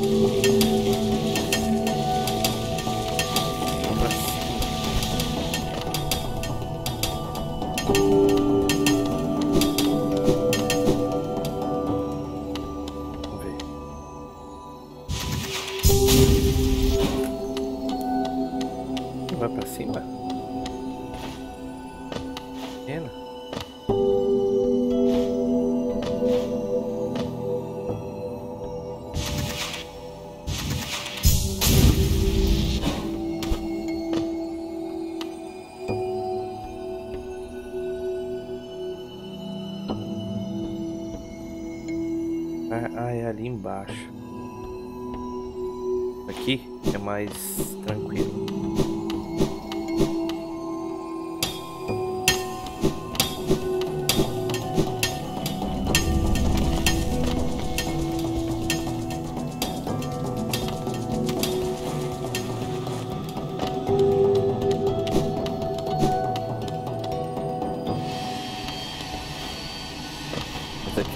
Vamos pra cima. Vamos ver. Vai pra cima? Pena. Ah, é ali embaixo. Aqui é mais tranquilo.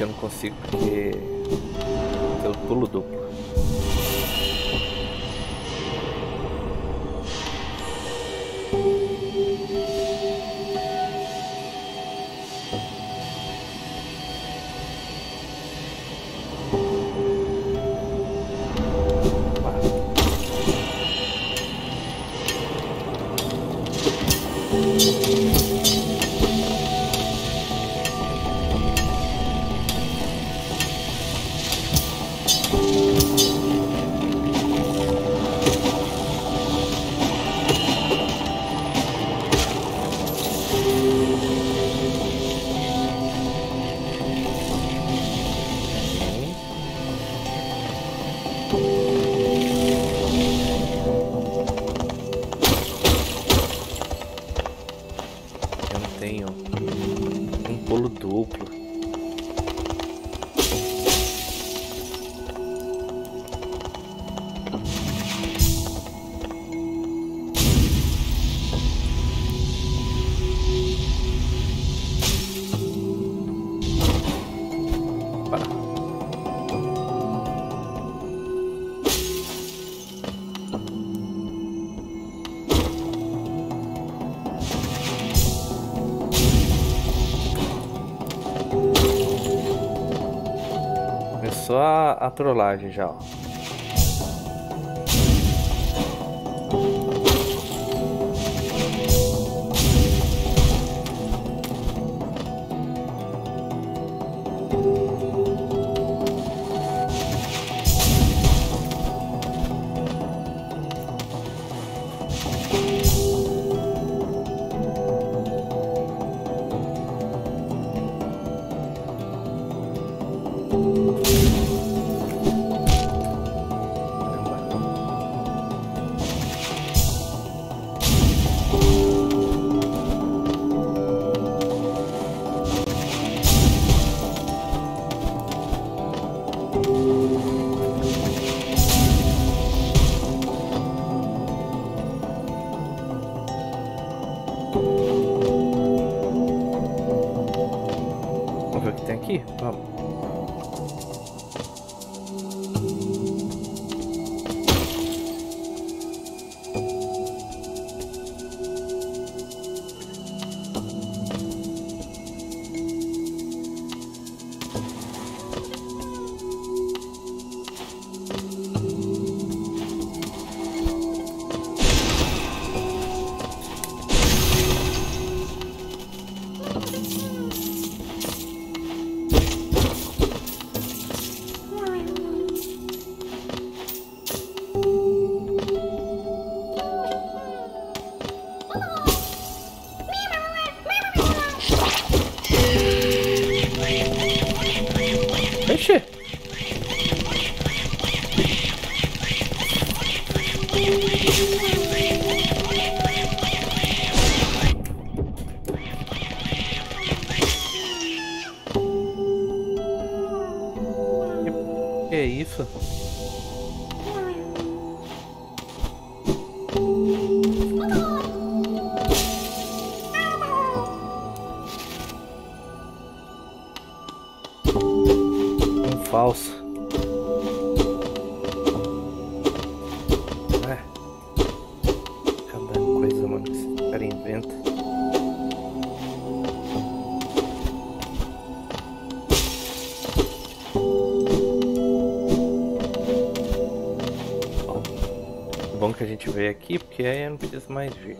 eu não consigo porque pelo pulo duplo. Eu não tenho um pulo duplo. Começou a trollagem já, ó. Vamos ver o que tem aqui? Vamos. Ixi! Que é isso? Falso. Cada coisa, mano, que esse cara inventa. Bom que a gente veio aqui, porque aí eu não preciso mais vir.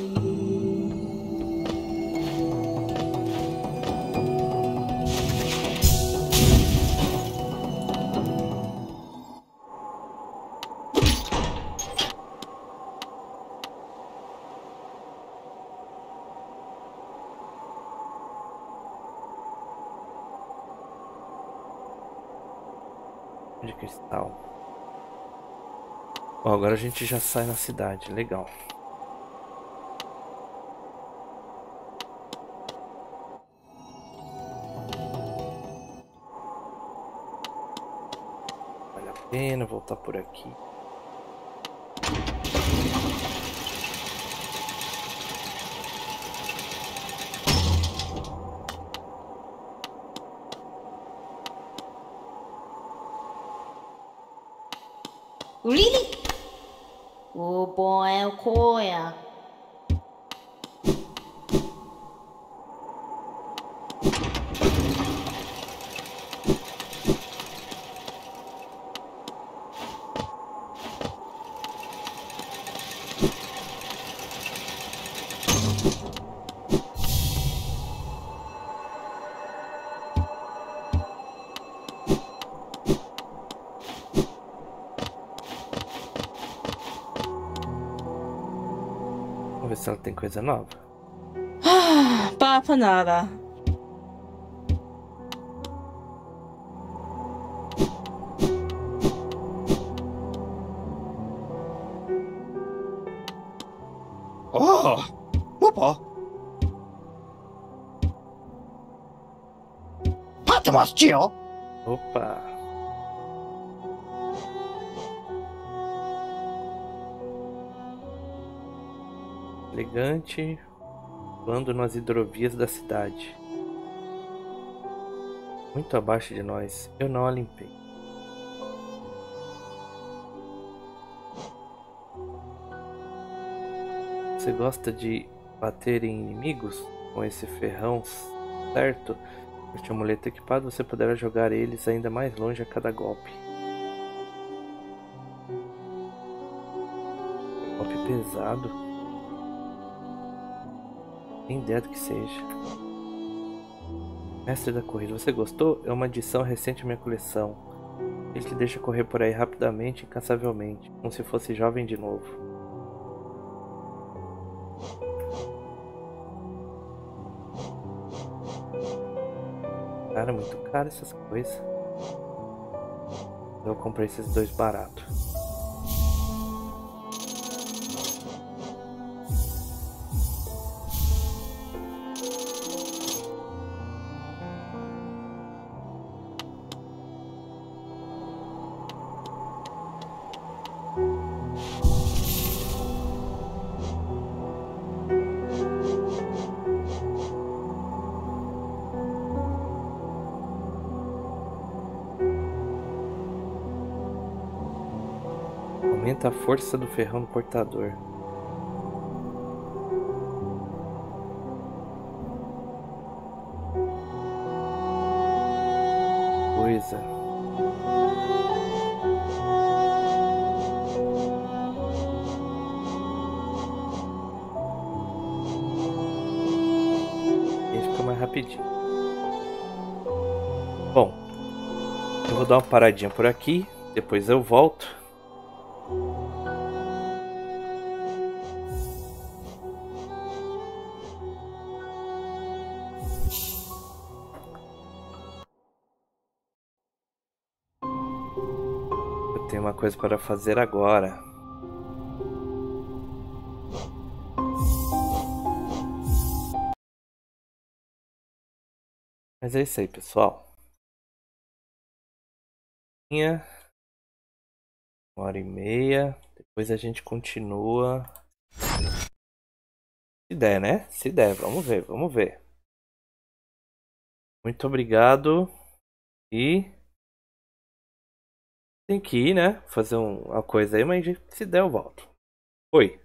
De cristal. Ó, agora a gente já sai na cidade, legal. Vale a pena voltar por aqui. Really? Oh boy, Koya. Vamos ver se ela tem coisa nova. Papa nada. Oh, Opa. Patmos, tio. Opa! Elegante, voando nas hidrovias da cidade. Muito abaixo de nós, eu não a limpei. Você gosta de bater em inimigos com esse ferrão, certo? Com este amuleto equipado, você poderá jogar eles ainda mais longe a cada golpe. Golpe pesado. Tem ideia do que seja. Mestre da corrida, você gostou? É uma adição recente à minha coleção. Ele te deixa correr por aí rapidamente e incansavelmente, como se fosse jovem de novo. Cara, muito caro essas coisas. Eu comprei esses dois baratos. Aumenta a força do ferrão do portador. Coisa. E aí fica mais rapidinho. Bom, eu vou dar uma paradinha por aqui. Depois eu volto. Tem uma coisa para fazer agora. Mas é isso aí, pessoal. 1h30. Depois a gente continua. Se der, né? Se der, vamos ver, vamos ver. Muito obrigado. E tem que ir, né? Fazer uma coisa aí, mas se der eu volto. Oi.